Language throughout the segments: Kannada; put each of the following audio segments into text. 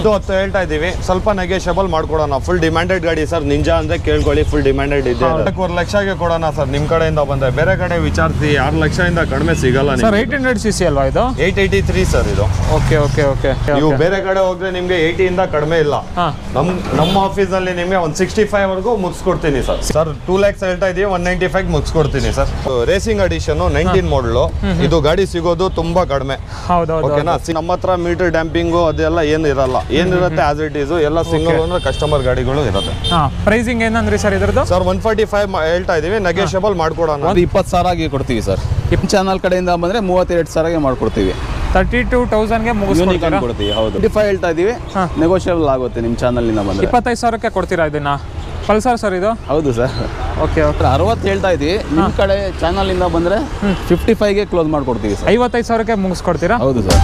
ಇದು 10 ಹೇಳ್ತಾ ಇದೀವಿ, ಸ್ವಲ್ಪ ನೆಗೋಷಿಯಬಲ್ ಮಾಡ್ಕೊಡೋಣ. ಫುಲ್ ಡಿಮ್ಯಾಂಡೆಡ್ ಗಾಡಿ ಸರ್, ನಿಂಜಾ ಅಂದ್ರೆ ಕೇಳ್ಕೊಳ್ಳಿ, ಫುಲ್ ಡಿಮ್ಯಾಂಡೆಡ್ ಇದೆ. 4 ಲಕ್ಷಕ್ಕೆ ಕೊಡೋಣ ಸರ್ ನಿಮ್ ಕಡೆಯಿಂದ ಬಂದ್ರೆ. ಬೇರೆ ಕಡೆ ವಿಚಾರಿಸಿ 6 ಲಕ್ಷದಿಂದ ಕಡಿಮೆ ಸಿಗಲ್ಲ ಸರ್. 800cc ಅಲ್ವಾ ಇದು? 883 ಸರ್ ಇದು. Okay okay okay. ನೀವು ಬೇರೆ ಕಡೆ ಹೋದ್ರೆ ನಿಮ್ಗೆ 80 ಇಂದ ಕಡಿಮೆ ಇಲ್ಲ. ನಮ್ಮ ಆಫೀಸ್ ಅಲ್ಲಿ ನಿಮ್ಗೆ 165 ವರೆಗೂ ಮುಗಿಸ್ಕೊಡ್ತೀನಿ ಸರ್. ಸರ್ 2 lakhs ಹೇಳ್ತಾ ಇದೀವಿ, 195 ಮುಗಿಸ್ಕೊಡ್ತೀನಿ ಸರ್. Racing edition 19 model. ಇದು ಗಾಡಿ ಸಿಗೋದು ತುಂಬಾ ಕಡಿಮೆ. ಓಕೆನಾ? ನಮ್ಮ ಹತ್ರ ಮೀಟರ್ ಡ್ಯಾಂಪಿಂಗು ಅದೆಲ್ಲ ಏನು ಇರಲ್ಲ. ಏನಿರುತ್ತೆ ಆಸ್ ಇಟ್ ಈಸ್, ಎಲ್ಲ ಸಿಂಗಲ್ ಓನರ್ ಕಸ್ಟಮರ್ ಗಾಡಿಗಳು ಇರುತ್ತೆ. ಪ್ರೈಸಿಂಗ್ ಏನಂದ್ರಿ ಸರ್ ಇದ್ರದ್ದು? ಸರ್ 145 ಹೇಳ್ತಾ ಇದೀವಿ, ನೆಗೋಷಿಯಬಲ್ ಮಾಡ್ಕೊಡೋಣ. 20,000 ಕೊಡ್ತೀವಿ ಸರ್. ಚಾನಲ್ ಕಡೆಯಿಂದ ಬಂದ್ರೆ 32,000 ಮಾಡ್ಕೊಡ್ತೀವಿ. 32,000ಗೆ ಮುಗಿಸ್ಕೊಡ್ತೀರಾ? ಹೌದು. 25 ಹೇಳ್ತಾ ಇದೀವಿ, ನೆಗೋಷಿಯಬಲ್ ಆಗುತ್ತೆ ನಿಮ್ಮ ಚಾನಲ್ ನಿಂದ ಬಂದ್ರೆ. 25,000ಕ್ಕೆ ಕೊಡ್ತೀರಾ ಇದನ್ನ? ಪಲ್ಸರ್ ಸರ್ ಇದು? ಹೌದು ಸರ್. Okay okay. 60 ಹೇಳ್ತಾ ಇದೀವಿ, ನಿಮ್ಮ ಕಡೆ ಚಾನಲ್ ಇಂದ ಬಂದ್ರೆ 55ಗೆ ಕ್ಲೋಸ್ ಮಾಡ್ಕೊಡ್ತೀವಿ ಸರ್. 55,000ಕ್ಕೆ ಮುಗಿಸ್ಕೊಡ್ತೀರಾ? ಹೌದು ಸರ್.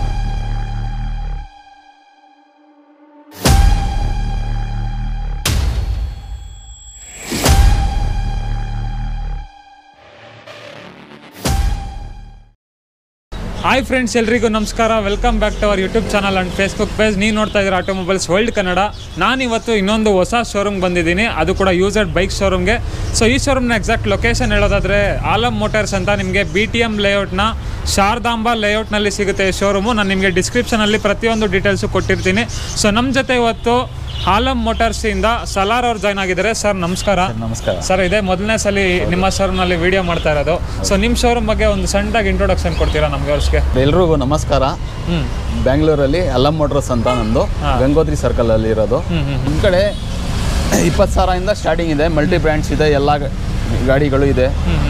ಹಾಯ್ ಫ್ರೆಂಡ್ಸ್, ಎಲ್ರಿಗೂ ನಮಸ್ಕಾರ. Welcome back to our YouTube channel and Facebook page. ನೀವು ನೋಡ್ತಾ ಇದ್ದೀರಾ ಆಟೋಮೊಬೈಲ್ಸ್ ವರ್ಲ್ಡ್ ಕನ್ನಡ. ನಾನಿವತ್ತು ಇನ್ನೊಂದು ಹೊಸ ಶೋರೂಮ್ಗೆ ಬಂದಿದ್ದೀನಿ, ಅದು ಕೂಡ ಯೂಸರ್ಡ್ ಬೈಕ್ ಶೋರೂಮ್ಗೆ. ಸೊ ಈ ಶೋರೂಮ್ನ ಎಕ್ಸಾಕ್ಟ್ ಲೊಕೇಶನ್ ಹೇಳೋದಾದರೆ ಆಲಮ್ ಮೋಟರ್ಸ್ ಅಂತ ನಿಮಗೆ BTM ಲೇಔಟ್ನ ಶಾರದಾಂಬಾ ಲೇಔಟ್ನಲ್ಲಿ ಸಿಗುತ್ತೆ ಈ ಶೋರೂಮು. ನಾನು ನಿಮಗೆ ಡಿಸ್ಕ್ರಿಪ್ಷನಲ್ಲಿ ಪ್ರತಿಯೊಂದು ಡೀಟೇಲ್ಸು ಕೊಟ್ಟಿರ್ತೀನಿ. ಸೊ ನಮ್ಮ ಜೊತೆ ಇವತ್ತು ಆಲಮ್ ಮೋಟರ್ಸಿಂದ ಸಲಾರ್ ಅವ್ರು ಜಾಯ್ನ್ ಆಗಿದ್ದಾರೆ. ಸರ್ ನಮಸ್ಕಾರ. ನಮಸ್ಕಾರ ಸರ್. ಇದೇ ಮೊದಲನೇ ಸಲ ನಿಮ್ಮ ಶೋರೂಮ್ನಲ್ಲಿ ವಿಡಿಯೋ ಮಾಡ್ತಾ ಇರೋದು. ಸೊ ನಿಮ್ಮ ಶೋರೂಮ್ ಬಗ್ಗೆ ಒಂದು ಸಣ್ಣದಾಗಿ ಇಂಟ್ರೊಡಕ್ಷನ್ ಕೊಡ್ತೀರಾ ನಮಗೆ ಅವ್ರಿಗೆ? ಎಲ್ರಿಗೂ ನಮಸ್ಕಾರ. ಬ್ಯಾಂಗ್ಳೂರಲ್ಲಿ ಆಲಮ್ ಮೋಟರ್ಸ್ ಅಂತ ನಂದು, ಗಂಗೋತ್ರಿ ಸರ್ಕಲ್ ಅಲ್ಲಿ ಇರೋದು. ನಿಮ್ಮ ಕಡೆ 20,000 ಸ್ಟಾರ್ಟಿಂಗ್ ಇದೆ. ಮಲ್ಟಿ ಬ್ರ್ಯಾಂಡ್ಸ್ ಇದೆ, ಎಲ್ಲ ಗಾಡಿಗಳು ಇದೆ.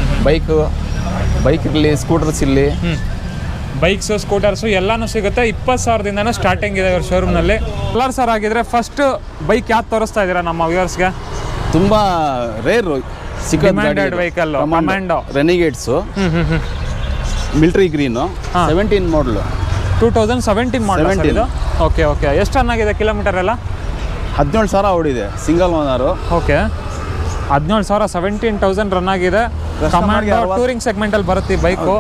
ಬೈಕ್ ಇರಲಿ, ಸ್ಕೂಟರ್ಸ್ ಇರಲಿ, ಬೈಕ್ಸು ಸ್ಕೂಟರ್ಸು ಎಲ್ಲಾನು ಸಿಗುತ್ತೆ. 20,000ದಿಂದನೂ ಸ್ಟಾರ್ಟಿಂಗ್ ಇದೆ ಇವ್ರ ಶೋರೂಮ್ನಲ್ಲಿ. ಕಲರ್ ಸರ್ ಆಗಿದ್ರೆ ಫಸ್ಟ್ ಬೈಕ್ ಯಾವ್ದು ತೋರಿಸ್ತಾ ಇದ್ದೀರಾ ನಮ್ಮ ವ್ಯೂವರ್ಸ್ಗೆ? ತುಂಬ rare demanded vehicle Commando Renegades, military green, 17 model, 2017 model ಇದು. Okay okay. ಎಷ್ಟು ಚೆನ್ನಾಗಿದೆ ಕಿಲೋಮೀಟರ್ ಎಲ್ಲ? 17,000 ಓಡಿದೆ, ಸಿಂಗಲ್ ಓನರು. ಓಕೆ. 17,000, 17,000 ರನ್ ಆಗಿದೆ. ಕಮಾಂಡೋ ಟೂರಿಂಗ್ ಸೆಗ್ಮೆಂಟಲ್ಲಿ ಬರುತ್ತೆ ಈ ಬೈಕು.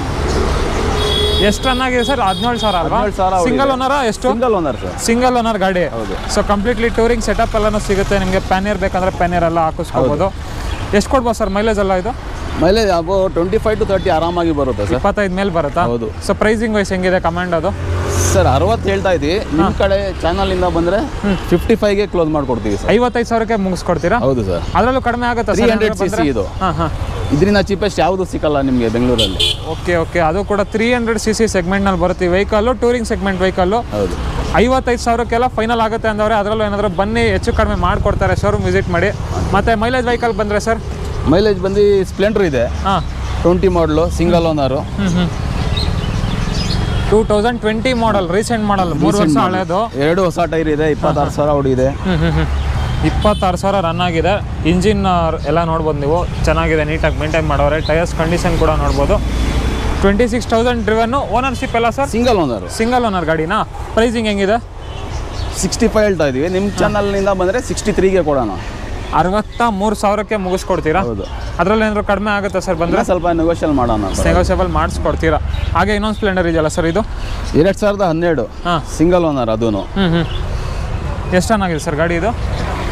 ಎಷ್ಟು ರನ್ ಆಗಿದೆ ಸರ್? 17,000 ಅಲ್ವಾ? Single owner? ಎಷ್ಟು? Single owner sir. Single owner ಗಾಡಿ. ಹೌದು. ಸೊ ಕಂಪ್ಲೀಟ್ಲಿ ಟೂರಿಂಗ್ ಸೆಟಪ್ ಎಲ್ಲನೂ ಸಿಗುತ್ತೆ ನಿಮಗೆ. ಪ್ಯಾನಿಯರ್ ಬೇಕಂದ್ರೆ ಪ್ಯಾನಿಯರ್ ಎಲ್ಲ ಹಾಕಿಸ್ಕೋಬೋದು. ಎಷ್ಟು ಕೊಡ್ಬೋದು ಸರ್ ಮೈಲೇಜ್ ಎಲ್ಲ ಇದು? ಮೈಲೇಜ್ 25 to 30 ಆರಾಮಾಗಿ ಬರುತ್ತೆ ಸರ್. 25 ಮೇಲೆ ಬರುತ್ತಾ? ಹೌದು. ಸೊ ಪ್ರೈಸಿಂಗ್ ವೈಸ್ ಹೆಂಗಿದೆ ಕಮಾಂಡೋದು? ಸರ್ 60 ಹೇಳ್ತಾ ಇದ್ದೀವಿ, ನಿಮ್ಮ ಕಡೆ ಚಾನಲ್ ಇಂದ ಬಂದ್ರೆ 55ಗೆ ಕ್ಲೋಸ್ ಮಾಡ್ಕೊಡ್ತೀವಿ ಸರ್. 55,000ಕ್ಕೆ ಮುಗಿಸ್ಕೊಡ್ತೀರಾ? ಹೌದು ಸರ್. ಅದರಲ್ಲೂ ಕಡಿಮೆ ಆಗುತ್ತೆ? 300cc ಇದು. ಇದರಿಂದ ಚೀಪೆಸ್ಟ್ ಯಾವುದು ಸಿಕ್ಕಲ್ಲ ನಿಮಗೆ ಬೆಂಗಳೂರಲ್ಲಿ. Okay okay. ಅದು ಕೂಡ 300cc ಸೆಗ್ಮೆಂಟ್ನಲ್ಲಿ ಬರುತ್ತೆ ಈ ವೆಹಿಕಲ್ಲು, ಟೂರಿಂಗ್ ಸೆಗ್ಮೆಂಟ್ ವೆಹಿಕಲ್ಲು. ಹೌದು. 55,000ಕ್ಕೆಲ್ಲ ಫೈನಲ್ ಆಗುತ್ತೆ ಅಂದವ್ರೆ. ಅದರಲ್ಲೂ ಏನಾದರೂ ಬನ್ನಿ, ಹೆಚ್ಚು ಕಡಿಮೆ ಮಾಡಿಕೊಡ್ತಾರೆ. ಶೋರೂಮ್ ವಿಸಿಟ್ ಮಾಡಿ. ಮತ್ತು ಮೈಲೇಜ್ ವೆಹಿಕಲ್ ಬಂದರೆ ಸರ್? ಮೈಲೇಜ್ ಬಂದು ಸ್ಪ್ಲೆಂಡರ್ ಇದೆ, 20 model, single owner. 2020 model, recent model, 3 ವರ್ಷ ಹಳೆಯದು. 2 ಹೊಸ ಟೈರ್ ಇದೆ, 26,000 ಓಡಿದೆ. 26,000 ರನ್ ಆಗಿದೆ. ಇಂಜಿನ್ ಎಲ್ಲ ನೋಡ್ಬೋದು ನೀವು, ಚೆನ್ನಾಗಿದೆ, ನೀಟಾಗಿ ಮೇಂಟೈನ್ ಮಾಡೋರೆ. ಟೈರ್ಸ್ ಕಂಡೀಷನ್ ಕೂಡ ನೋಡ್ಬೋದು. 26,000 ಡ್ರಿವನ್ನು. ಓನರ್ಶಿಪ್ ಎಲ್ಲ sir? Single owner. Single owner ಗಾಡಿನಾ? ಪ್ರೈಸಿಂಗ್ ಹೆಂಗಿದೆ? 65 ಹೇಳ್ತಾ ಇದೀವಿ, ನಿಮ್ಮ ಚಾನಲ್ನಿಂದ ಬಂದರೆ 63ಗೆ ಕೊಡೋಣ. 63,000ಕ್ಕೆ ಮುಗಿಸ್ಕೊಡ್ತೀರಾ? ಹೌದು. ಅದರಲ್ಲಿ ಏನಾದರೂ ಕಡಿಮೆ ಆಗುತ್ತೆ ಸರ್ ಬಂದರೆ? ಸ್ವಲ್ಪ ನೆಗೋಷಿಯಲ್ ಮಾಡೋಣ. ನೆಗೋಷಿಯಬಲ್ ಮಾಡಿಸ್ಕೊಡ್ತೀರಾ? ಹಾಗೆ ಇನ್ನೊಂದು ಸ್ಪ್ಲೆಂಡರ್ ಇದೆಯಲ್ಲ ಸರ್, ಇದು 2012 ಸಿಂಗಲ್ ಓನರ್ ಅದೂ. ಎಷ್ಟು ಚೆನ್ನಾಗಿದೆ ಸರ್ ಗಾಡಿ ಇದು?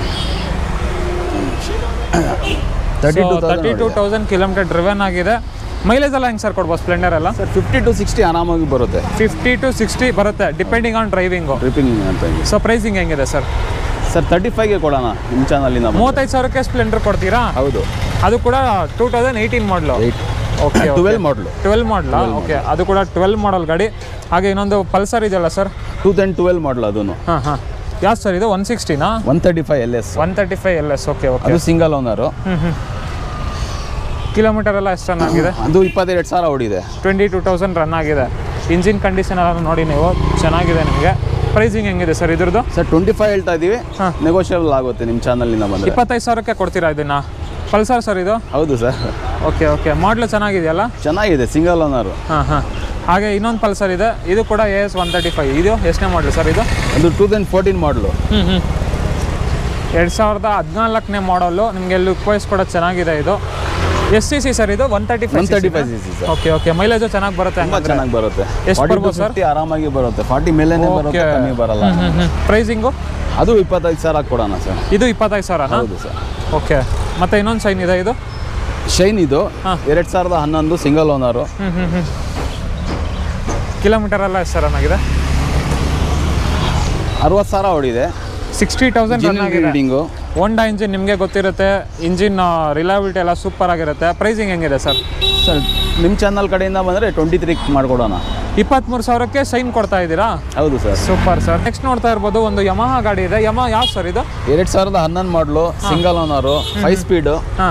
32,000 ಕಿಲೋಮೀಟರ್ ಡ್ರಿವನ್ ಆಗಿದೆ. ಮೈಲೇಜ್ ಎಲ್ಲ ಹೆಂಗೆ ಸರ್ ಕೊಡ್ಬೋದು ಸ್ಪ್ಲೆಂಡರ್ ಎಲ್ಲ? ಸರ್ 50 to 60 ಆರಾಮಾಗಿ ಬರುತ್ತೆ. 50 to 60 ಬರುತ್ತೆ, ಡಿಪೆಂಡಿಂಗ್ ಆನ್ ಡ್ರೈವಿಂಗು. ಅಂತ. ಸೊ ಪ್ರೈಸಿಂಗ್ ಹೆಂಗಿದೆ ಸರ್? ಸರ್ 35ಗೆ ಕೊಡೋಣ ನಿಮ್ಮ ಚಾನಲಿಂದ. 35,000ಕ್ಕೆ ಸ್ಪ್ಲೆಂಡರ್ ಕೊಡ್ತೀರಾ? ಹೌದು. ಅದು ಕೂಡ 2018 ಮಾಡಲು. ಓಕೆ. 12 ಮಾಡಲು. 12 ಮಾಡಲಾ? ಓಕೆ. ಅದು ಕೂಡ 12 ಮಾಡಲ್ ಗಾಡಿ. ಹಾಗೆ ಇನ್ನೊಂದು ಪಲ್ಸರ್ ಇದೆಯಲ್ಲ ಸರ್? 2012 ಮಾಡಲು ಅದೂ. ಹಾಂ. ಯಾವ್ದು ಸರ್ ಇದು? 160ನಾ? 135 LS. 135 LS. Okay okay. ಅದು ಸಿಂಗಲ್ ಓನರು. ಕಿಲೋಮೀಟರ್ ಎಲ್ಲ ಎಷ್ಟು ರನ್ ಆಗಿದೆ? ಅದು 22,000 ಓಡಿದೆ. 22,000 ರನ್ ಆಗಿದೆ. ಇಂಜಿನ್ ಕಂಡೀಷನ್ ಎಲ್ಲ ನೋಡಿ ನೀವು, ಚೆನ್ನಾಗಿದೆ ನಿಮಗೆ. ಪ್ರೈಸಿಂಗ್ ಹೆಂಗಿದೆ ಸರ್ ಇದ್ರದ್ದು? ಸರ್ 25 ಹೇಳ್ತಾ ಇದ್ದೀವಿ, ನೆಗೋಷಿಯಬಲ್ ಆಗುತ್ತೆ ನಿಮ್ಮ ಚಾನಲ್ನಿಂದ ಬಂದರೆ. 25,000ಕ್ಕೆ ಕೊಡ್ತೀರಾ ಇದನ್ನ? ಪಲ್ಸರ್ ಸರ್ ಇದು? ಹೌದು ಸರ್. Okay okay. ಮಾಡಲು ಚೆನ್ನಾಗಿದೆಯಲ್ಲ? ಚೆನ್ನಾಗಿದೆ, ಸಿಂಗಲ್ ಓನರು. ಹಾಂ. ಹಾಗೆ ಇನ್ನೊಂದು ಪಲ್ಸರ್ ಇದೆ, ಇದು ಕೂಡ AS 135. ಇದು ಎಷ್ಟನೇ ಮಾಡಲು ಸರ್ ಇದು? ಅದು 2014 ಮಾಡಲು. 2014ನೇ ಮಾಡಲು. ನಿಮಗೆ ಲುಕ್ ವೈಸ್ ಕೂಡ ಚೆನ್ನಾಗಿದೆ ಇದು. ಎಷ್ಟು ಸಿ ಸಿ ಸರ್ ಇದು? 135 cc sir. Okay okay, mileage ಚೆನ್ನಾಗಿ ಬರುತ್ತೆ ತುಂಬ ಹಂಗಂದ್ರೆ. ಚೆನ್ನಾಗಿ ಬರುತ್ತೆ. ಎಷ್ಟು 40 ಬರ್ಬೋದು to ಸರ್? 50 ಆರಾಮಾಗಿ ಬರುತ್ತೆ. 40 ಮೇಲೇನೆ ಬರುತ್ತೆ, ಕಮ್ಮಿ ಬರಲ್ಲ. ಪ್ರೈಸಿಂಗು ಅದು 25,000 ಕೊಡೋಣ ಸರ್. ಇದು 25,000? ಹೌದು ಸರ್. ಓಕೆ, ಮತ್ತೆ ಇನ್ನೊಂದು ಶೈನ್ ಇದೆ ಇದು? ಶೈನ್ ಇದು 2011 ಸಿಂಗಲ್ ಓನರು. ಕಿಲೋಮೀಟರ್ ಎಲ್ಲ ಎಷ್ಟು ಸರ್ ಆಗಿದೆ? 60,000 ಓಡಿದೆ. 60,000 ರನ್ ಆಗಿದೆ. ರೀಡಿಂಗು. ಹೋಂಡಾ ಇಂಜಿನ್ ನಿಮಗೆ ಗೊತ್ತಿರುತ್ತೆ, ಇಂಜಿನ್ ರಿಲಯಬಿಲಿಟಿ ಎಲ್ಲ ಸೂಪರ್ ಆಗಿರುತ್ತೆ. ಪ್ರೈಸಿಂಗ್ ಹೆಂಗಿದೆ ಸರ್? ಸರ್ ನಿಮ್ಮ ಚಾನಲ್ ಕಡೆಯಿಂದ ಬಂದರೆ 23 ಮಾಡಿಕೊಡೋಣ. 23,000ಕ್ಕೆ ಶೈನ್ ಕೊಡ್ತಾ ಇದ್ದೀರಾ? ಹೌದು ಸರ್. Super sir. ನೆಕ್ಸ್ಟ್ ನೋಡ್ತಾ ಇರ್ಬೋದು ಒಂದು ಯಮಹ ಗಾಡಿ ಇದೆ. ಯಮಹ ಯಾವ ಸರ್ ಇದು? 2011 ಮಾಡಲು, ಸಿಂಗಲ್ ಓನರು, 5 ಸ್ಪೀಡು. ಹಾಂ,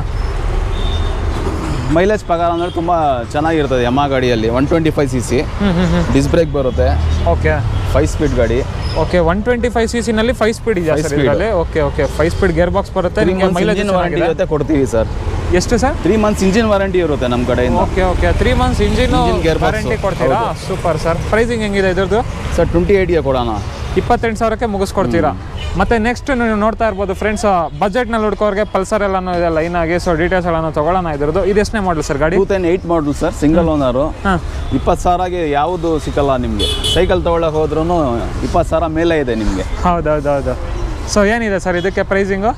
ಮೈಲೇಜ್ ಪ್ರಕಾರ ಅಂದರೆ ತುಂಬ ಚೆನ್ನಾಗಿರ್ತದೆ ಯಮಹ ಗಾಡಿಯಲ್ಲಿ. 125 cc, ಡಿಸ್ ಬ್ರೇಕ್ ಬರುತ್ತೆ. ಓಕೆ, 5 ಸ್ಪೀಡ್ ಗಾಡಿ. ಓಕೆ, 125 cc ನಲ್ಲಿ 5 ಸ್ಪೀಡ್ ಇದೆಯಾ ಸರ್ ಇದರಲ್ಲಿ? Okay okay, 5 speed gear box ಬರುತ್ತೆ. ನಿಮಗೆ ಮೈಲೇಜ್ ವಾರಂಟಿ ಜೊತೆ ಕೊಡ್ತೀವಿ ಸರ್. ಎಷ್ಟು ಸರ್? 3 months ಇಂಜಿನ್ ವಾರಂಟಿ ಇರುತ್ತೆ ನಮ್ಮ ಕಡೆಯಿಂದ. Okay okay, 3 months engine gear box. Warranty ಕೊಡ್ತೀರಾ? Super sir. ಪ್ರೈಸಿಂಗ್ ಹೆಂಗಿದೆ ಇದ್ರದ್ದು? ಸರ್ 28ಗೆ ಕೊಡೋಣ. 28,000ಕ್ಕೆ ಮುಗಿಸ್ಕೊಡ್ತೀರಾ? ಮತ್ತೆ ನೆಕ್ಸ್ಟ್ ನೀವು ನೋಡ್ತಾ ಇರ್ಬೋದು ಫ್ರೆಂಡ್ಸ್, ಬಜೆಟ್ನಲ್ಲಿ ಹುಡ್ಕೋರಿಗೆ ಪಲ್ಸರ್ ಎಲ್ಲನೂ ಇದೆ ಲೈನ್ ಆಗಿ. ಸೊ ಡೀಟೇಲ್ಸ್ ಎಲ್ಲನೂ ತೊಗೊಳ್ಳೋಣ ಇದ್ರದ್ದು. ಇದು ಎಷ್ಟನೇ ಮಾಡಲ್ ಸರ್ ಗಾಡಿ? 2008 ಮಾಡಲ್ ಸರ್, ಸಿಂಗಲ್ ಓನರು. 20,000ಗೆ ಯಾವುದು ಸಿಕ್ಕಲ್ಲ ನಿಮಗೆ. ಸೈಕಲ್ ತೊಗೊಳಕ್ಕೆ ಹೋದ್ರೂ 20,000 ಮೇಲೆ ಇದೆ ನಿಮಗೆ. ಹೌದೌದೌದು. ಸೊ ಏನಿದೆ ಸರ್ ಇದಕ್ಕೆ ಪ್ರೈಸಿಂಗು?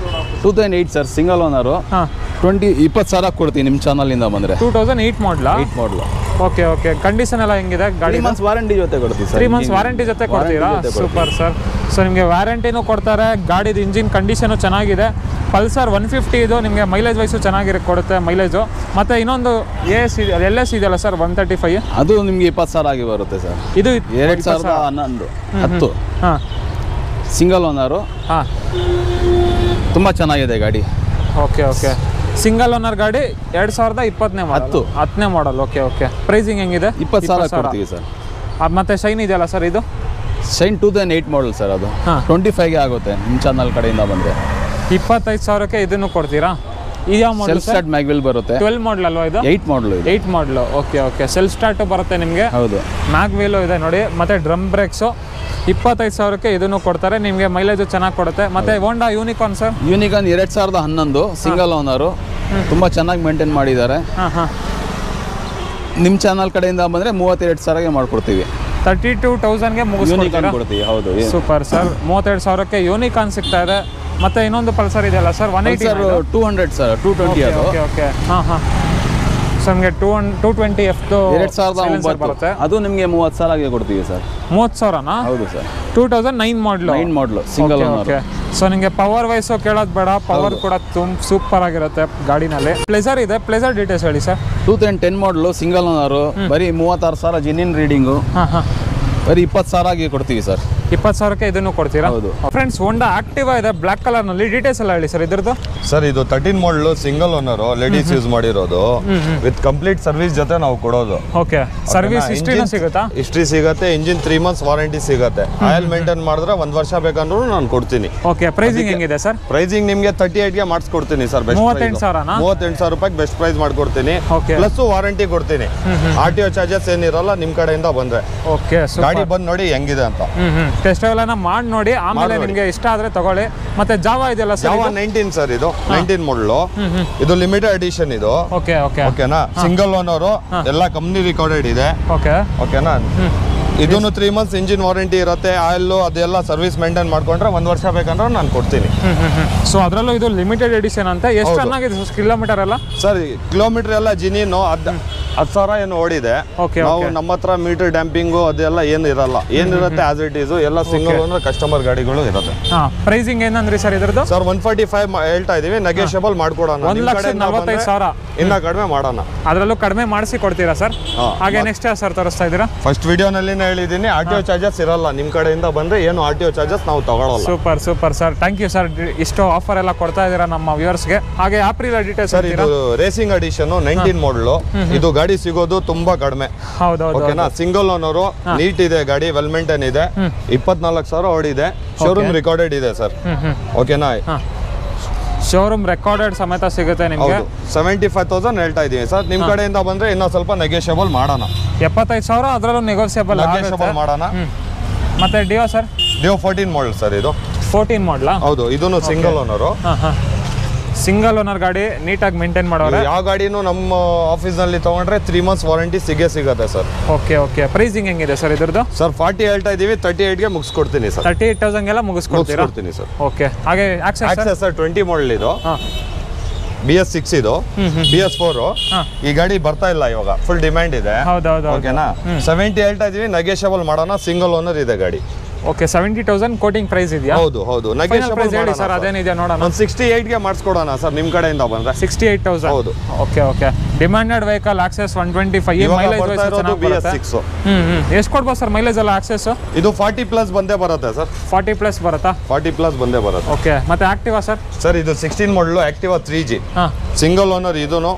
2008 sir, single owner. ಹಾಂ, 20,000 ಕೊಡ್ತೀನಿ ನಿಮ್ಮ ಚಾನಲಿಂದ ಬಂದರೆ. 2008 ಮಾಡಲಾ? 8 ಮಾಡಲು. ಓಕೆ ಓಕೆ, ಕಂಡೀಷನ್ ಎಲ್ಲ ಹೆಂಗಿದೆ ಗಾಡಿ? 3 months ವಾರಂಟಿ ಜೊತೆ ಕೊಡ್ತೀವಿ ಸರ್. 3 months ವಾರಂಟಿ ಜೊತೆ ಕೊಡ್ತೀರಾ? Super sir. ಸೊ ನಿಮಗೆ ವಾರಂಟಿನೂ ಕೊಡ್ತಾರೆ, ಗಾಡಿದು ಇಂಜಿನ್ ಕಂಡೀಷನು ಚೆನ್ನಾಗಿದೆ. ಪಲ್ಸರ್ 150 ಇದು, ನಿಮಗೆ ಮೈಲೇಜ್ ವೈಸು ಚೆನ್ನಾಗಿ ಕೊಡುತ್ತೆ ಮೈಲೇಜು. ಮತ್ತು ಇನ್ನೊಂದು AS LS ಇದೆಯಲ್ಲ ಸರ್ 135, ಅದು ನಿಮಗೆ 20,000 ಆಗಿ ಬರುತ್ತೆ ಸರ್. ಇದು 2011 10 ಹಾಂ, ಸಿಂಗಲ್ ಓನರು. ಹಾಂ, ತುಂಬ ಚೆನ್ನಾಗಿದೆ ಗಾಡಿ. ಓಕೆ ಓಕೆ, ಸಿಂಗಲ್ ಓನರ್ ಗಾಡಿ 2020ನೇ ಮಾಡಲ್, 10ನೇ ಮಾಡಲ್. ಓಕೆ ಓಕೆ, ಪ್ರೈಸಿಂಗ್ ಹೆಂಗಿದೆ? 20,000 ಕೊಡ್ತೀವಿ ಸರ್. ಮತ್ತೆ ಶೈನ್ ಇದೆಯಲ್ಲ ಸರ್ ಇದು? ಶೈನ್ 2008 ಮಾಡಲ್ ಸರ್, ಅದು 25ಗೆ ಆಗುತ್ತೆ ನಿಮ್ಮ ಚಾನಲ್ ಕಡೆಯಿಂದ ಬಂದರೆ. 25,000ಕ್ಕೆ ಇದನ್ನು ಕೊಡ್ತೀರಾ? ಇದು ಯಾವ ಮಾಡಲ್? ಸೆಲ್ಫ್ ಸ್ಟಾರ್ಟ್ ಮ್ಯಾಗ್ವಿಲ್ ಬರುತ್ತೆ. 12 ಮಾಡಲ್ ಅಲ್ವಾ ಇದು? 8 ಮಾಡಲು. 8 ಮಾಡಲು. ಓಕೆ ಓಕೆ, ಸೆಲ್ಫ್ ಸ್ಟಾರ್ಟು ಬರುತ್ತೆ ನಿಮಗೆ. ಹೌದು. ಮ್ಯಾಗ್ವೀಲು ಇದೆ ನೋಡಿ, ಮತ್ತು ಡ್ರಮ್ ಬ್ರೇಕ್ಸು. 25,000ಕ್ಕೆ ಇದನ್ನು ಕೊಡ್ತಾರೆ, ನಿಮಗೆ ಮೈಲೇಜು ಚೆನ್ನಾಗಿ ಕೊಡುತ್ತೆ. ಮತ್ತು Honda Unicorn sir? Unicorn 2011 single owner. ತುಂಬ ಚೆನ್ನಾಗಿ ಮೇಂಟೈನ್ ಮಾಡಿದ್ದಾರೆ. ಹಾಂ ಹಾಂ, ನಿಮ್ಮ ಚಾನಲ್ ಕಡೆಯಿಂದ ಬಂದರೆ 32,000ಗೆ ಮಾಡಿಕೊಡ್ತೀವಿ. 32,000ಗೆ ಮುಗಿಸ್ಕೊಡ್ತೀರಾ? ಕೊಡ್ತೀವಿ. ಹೌದು. Super sir. 32,000ಕ್ಕೆ ಯೂನಿಕಾರ್ನ್ ಸಿಗ್ತಾ ಇದೆ. ಮತ್ತೆ ಇನ್ನೊಂದು ಪಲ್ಸರ್ ಇದೆಯಲ್ಲ ಸರ್ 180 ಸರ್ 200 ಸರ್ 220 ಅದು. ಓಕೆ ಓಕೆ, ಹಾಂ ಹಾಂ. ಸೊ ನಿಮಗೆ 220 F 2009 ಬರುತ್ತೆ. ಅದು ನಿಮಗೆ 30,000ಗೆ ಕೊಡ್ತೀವಿ ಸರ್. 30,000ನಾ? ಹೌದು sir. 2009 model. 9 model single owner. Okay, so ನಿಮಗೆ ಪವರ್ ವೈಸು ಕೇಳೋದು ಬೇಡ, ಪವರ್ ಕೂಡ ಸೂಪರ್ ಆಗಿರುತ್ತೆ ಗಾಡಿನಲ್ಲಿ. ಪ್ಲೆಸರ್ ಇದೆ, ಪ್ಲೆಸರ್ ಡೀಟೇಲ್ಸ್ ಹೇಳಿ ಸರ್. 2010 model single owner. ಬರೀ 36,000 ಜಿನಿನ್ ರೀಡಿಂಗು. ಹಾಂ ಹಾಂ, ಬರೀ 20,000ಗೆ ಕೊಡ್ತೀವಿ ಸರ್. 20,000ಕ್ಕೆ ಇದನ್ನು ಕೊಡ್ತೀರಾ? ಹೌದು. ಫ್ರೆಂಡ್ಸ್, ಹೋಂಡಾ ಆಕ್ಟಿವಾ ಇದೆ ಬ್ಲ್ಯಾಕ್ ಕಲರ್ನಲ್ಲಿ. ಡೀಟೇಲ್ಸ್ ಎಲ್ಲ ಹೇಳಿ ಸರ್ ಇದ್ರದ್ದು. ಸರ್ ಇದು 13 model single owner, ladies use ಮಾಡಿರೋದು. ವಿತ್ ಕಂಪ್ಲೀಟ್ ಸರ್ವಿಸ್ ಜೊತೆ ನಾವು ಕೊಡೋದು. ಓಕೆ, ಸರ್ವಿಸ್ ಹಿಸ್ಟ್ರಿನೂ ಸಿಗುತ್ತಾ? ಹಿಸ್ಟ್ರಿ ಸಿಗುತ್ತೆ. ಇಂಜಿನ್ 3 months ವಾರಂಟಿ ಸಿಗುತ್ತೆ. ಆಯಿಲ್ ಮೇಂಟೈನ್ ಮಾಡಿದ್ರೆ 1 ವರ್ಷ ಬೇಕಂದ್ರೂ ನಾನು ಕೊಡ್ತೀನಿ. ಓಕೆ, ಪ್ರೈಸಿಂಗ್ ಹೆಂಗಿದೆ ಸರ್? ಪ್ರೈಸಿಂಗ್ ನಿಮಗೆ 38ಗೆ ಮಾಡಿಸ್ಕೊಡ್ತೀನಿ ಸರ್. ಬೆಸ್ಟ್ 38,000ನಾ? 38,000 ರೂಪಾಯಿಗೆ ಬೆಸ್ಟ್ ಪ್ರೈಸ್ ಮಾಡ್ಕೊಡ್ತೀನಿ. ಓಕೆ, ಪ್ಲಸ್ ವಾರಂಟಿ ಕೊಡ್ತೀನಿ. RTO ಚಾರ್ಜಸ್ ಏನಿರಲ್ಲ ನಿಮ್ಮ ಕಡೆಯಿಂದ ಬಂದ್ರೆ. ಓಕೆ, ಗಾಡಿ ಬಂದು ನೋಡಿ ಹೆಂಗಿದೆ ಅಂತ. ಟೆಸ್ಟ್ ಡ್ರೈವ್ ಮಾಡಿ ನೋಡಿ, ಆಮೇಲೆ ನಿಮಗೆ ಇಷ್ಟ ಆದ್ರೆ ತಗೊಳ್ಳಿ. ಮತ್ತೆ ಜಾವಾ ಇದೆಯಲ್ಲ ಸರ್? ಜಾವಾ 19 ಸರ್, ಇದು 19 ಮಾಡಲು. ಇದು ಲಿಮಿಟೆಡ್ ಎಡಿಷನ್ ಇದು. ಓಕೆ ಓಕೆ, ಓಕೆನಾ? ಸಿಂಗಲ್ ಓನರು, ಎಲ್ಲ ಕಂಪ್ನಿ ರಿಕಾರ್ಡೆಡ್ ಇದೆ. ಓಕೆ ಓಕೆನಾ? ಇದನ್ನು 3 months ಇಂಜಿನ್ ವಾರಂಟಿ ಇರುತ್ತೆ. ಆಯಿಲ್ ಅದೆಲ್ಲ ಸರ್ವಿಸ್ ಮೇಂಟೈನ್ ಮಾಡ್ಕೊಂಡ್ರೆ 1 ವರ್ಷ ಬೇಕಂದ್ರೆ ನಾನು ಕೊಡ್ತೀನಿ. ಸೊ ಅದರಲ್ಲೂ ಇದು ಲಿಮಿಟೆಡ್ ಎಡಿಷನ್ ಅಂತ. ಎಷ್ಟು ಚೆನ್ನಾಗಿದೆ ಕಿಲೋಮೀಟರ್ ಎಲ್ಲ? ಸರ್ ಕಿಲೋಮೀಟರ್ ಎಲ್ಲ ಜಿನಿನು 10,000 ಏನು ಓಡಿದೆ. ನಾವು ನಮ್ಮ ಹತ್ರ ಮೀಟರ್ ಡ್ಯಾಂಪಿಂಗು ಅದೆಲ್ಲ ಏನು ಇರಲ್ಲ. ಏನಿರುತ್ತೆ ಆಸ್ ಇಟ್ ಈಸ್. ಎಲ್ಲ ಸಿಂಗಲ್ ಓನರ್ ಕಸ್ಟಮರ್ ಗಾಡಿಗಳು ಇರುತ್ತೆ. ಪ್ರೈಸಿಂಗ್ ಏನಂದ್ರಿ ಸರ್ ಇದ್ರದ್ದು? ಸರ್ 145 ಹೇಳ್ತಾ ಇದೀವಿ, ನೆಗೋಷಿಯಬಲ್ ಮಾಡ್ಕೊಡೋಣ. 1,45,000 ಇನ್ನ ಕಡಿಮೆ ಮಾಡೋಣ. ಅದರಲ್ಲೂ ಕಡಿಮೆ ಮಾಡಿಸಿ ಕೊಡ್ತೀರಾ ಸರ್? ಹಾಗೆ ನೆಕ್ಸ್ಟ್ ಸರ್ ತೋರಿಸ್ತಾ ಇದ್ದೀರಾ? ಫಸ್ಟ್ ವಿಡಿಯೋನಲ್ಲಿ ಹೇಳಿದ್ದೀನಿ, RTO ಚಾರ್ಜಸ್ ಇರಲ್ಲ. ನಿಮ್ಮ ಕಡೆಯಿಂದ ಬಂದ್ರೆ ಏನು RTO ಚಾರ್ಜಸ್ ನಾವು ತಗೊಳ್ಳಲ್ಲ. Super super sir, thank you sir. ಇಷ್ಟು ಆಫರ್ ಎಲ್ಲ ಕೊಡ್ತಾ ಇದ್ದೀರಾ ನಮ್ಮ ವ್ಯೂವರ್ಸ್ಗೆ. ಹಾಗೆ ಆಪ್ರಿಲ್ ಡೀಟೇಲ್ಸ್ ಸರ್, ಇದು ರೇಸಿಂಗ್ ಎಡಿಷನ್ 19 ಮಾಡಲು. ಇದು ಗಾಡಿ ಸಿಗೋದು ತುಂಬಾ ಕಡಿಮೆ. ಹೌದೌದು. ಓಕೆನಾ? ಸಿಂಗಲ್ ಓನರು, ನೀಟ್ ಇದೆ ಗಾಡಿ, ವೆಲ್ ಮೇಂಟೈನ್ ಇದೆ. 24,000 ಓಡಿದೆ. ಶೋರೂಮ್ ರಿಕಾರ್ಡೆಡ್ ಇದೆ ಸರ್. ಓಕೆನಾ? ಶೋರೂಮ್ ರೆಕಾರ್ಡೆಡ್ ಸಮೇತ ಸಿಗುತ್ತೆ ನಿಮಗೆ. 75,000 ಹೇಳ್ತಾ ಇದೀವಿ ಸರ್. ನಿಮ್ಮ ಕಡೆಯಿಂದ ಬಂದ್ರೆ ಇನ್ನೂ ಸ್ವಲ್ಪ ನೆಗೋಷಿಯಬಲ್ ಮಾಡೋಣ. 75,000 ಅದರಲ್ಲೂ ನೆಗೋಷಿಯಬಲ್ ಮಾಡೋಣ. ಮತ್ತೆ Dio sir? Dio 14 model sir, ಇದು 14 ಮಾಡಲಾ? ಹೌದು. ಇದನ್ನು ಸಿಂಗಲ್ ಓನರು. ಸಿಂಗಲ್ ಓನರ್ ಗಾಡಿ ನೀಟಾಗಿ ಮೇಂಟೈನ್ ಮಾಡೋರು. ಯಾವ ಗಾಡಿನೂ ನಮ್ಮ ಆಫೀಸ್ನಲ್ಲಿ ತೊಗೊಂಡ್ರೆ 3 months ವಾರಂಟಿ ಸಿಗುತ್ತೆ ಸರ್. ಓಕೆ ಓಕೆ, ಪ್ರೈಸಿಂಗ್ ಹೆಂಗಿದೆ ಸರ್ ಇದ್ರದ್ದು? ಸರ್ 40 ಹೇಳ್ತಾ ಇದ್ದೀವಿ, 38ಗೆ ಮುಗಿಸ್ಕೊಡ್ತೀನಿ ಸರ್. 38,000 ಮುಗಿಸ್ಕೊಡ್ತೀರಾ? ಸರ್. ಓಕೆ, ಹಾಗೆ ಆಕ್ಸೆಸ್ ಸರ್ 20 ಮಾಡಲ್ ಇದು, BS6 ಇದು, BS4. ಈ ಗಾಡಿ ಬರ್ತಾ ಇಲ್ಲ ಇವಾಗ, ಫುಲ್ ಡಿಮ್ಯಾಂಡ್ ಇದೆ. ಓಕೆನಾ, 70 ಹೇಳ್ತಾ ಇದೀವಿ, ನೆಗೋಷಿಯಬಲ್ ಮಾಡೋಣ. ಸಿಂಗಲ್ ಓನರ್ ಇದೆ ಗಾಡಿ. ಓಕೆ, 70,000 ಕೋಟಿಂಗ್ ಪ್ರೈಸ್ ಇದೆಯಾ? ಹೌದು ನೆಗೋಷಿಯಬಲ್ ಹೇಳಿ ಸರ್, ಅದೇನಿದೆ ನೋಡೋಣ. 68ಗೆ ಮಾಡಿಸ್ಕೊಡೋಣ ಸರ್ ನಿಮ್ಮ ಕಡೆಯಿಂದ ಬಂದ್ರೆ. 68,000. ಹೌದು. Okay, demanded vehicle access 125. BS6 ಎಷ್ಟು ಕೊಡ್ಬೋದು ಸರ್ ಮೈಲೇಜ್ ಎಲ್ಲ ಆಕ್ಸೆಸ್? ಇದು 40+ ಬಂದೇ ಬರುತ್ತೆ ಸರ್. 40+ ಬರುತ್ತಾ? 40+ ಬಂದೇ ಬರುತ್ತೆ. ಓಕೆ, ಮತ್ತೆ ಆಕ್ಟಿವಾ ಸರ್? ಸರ್ ಇದು 16 model Activa 3G, single owner. ಇದೂನು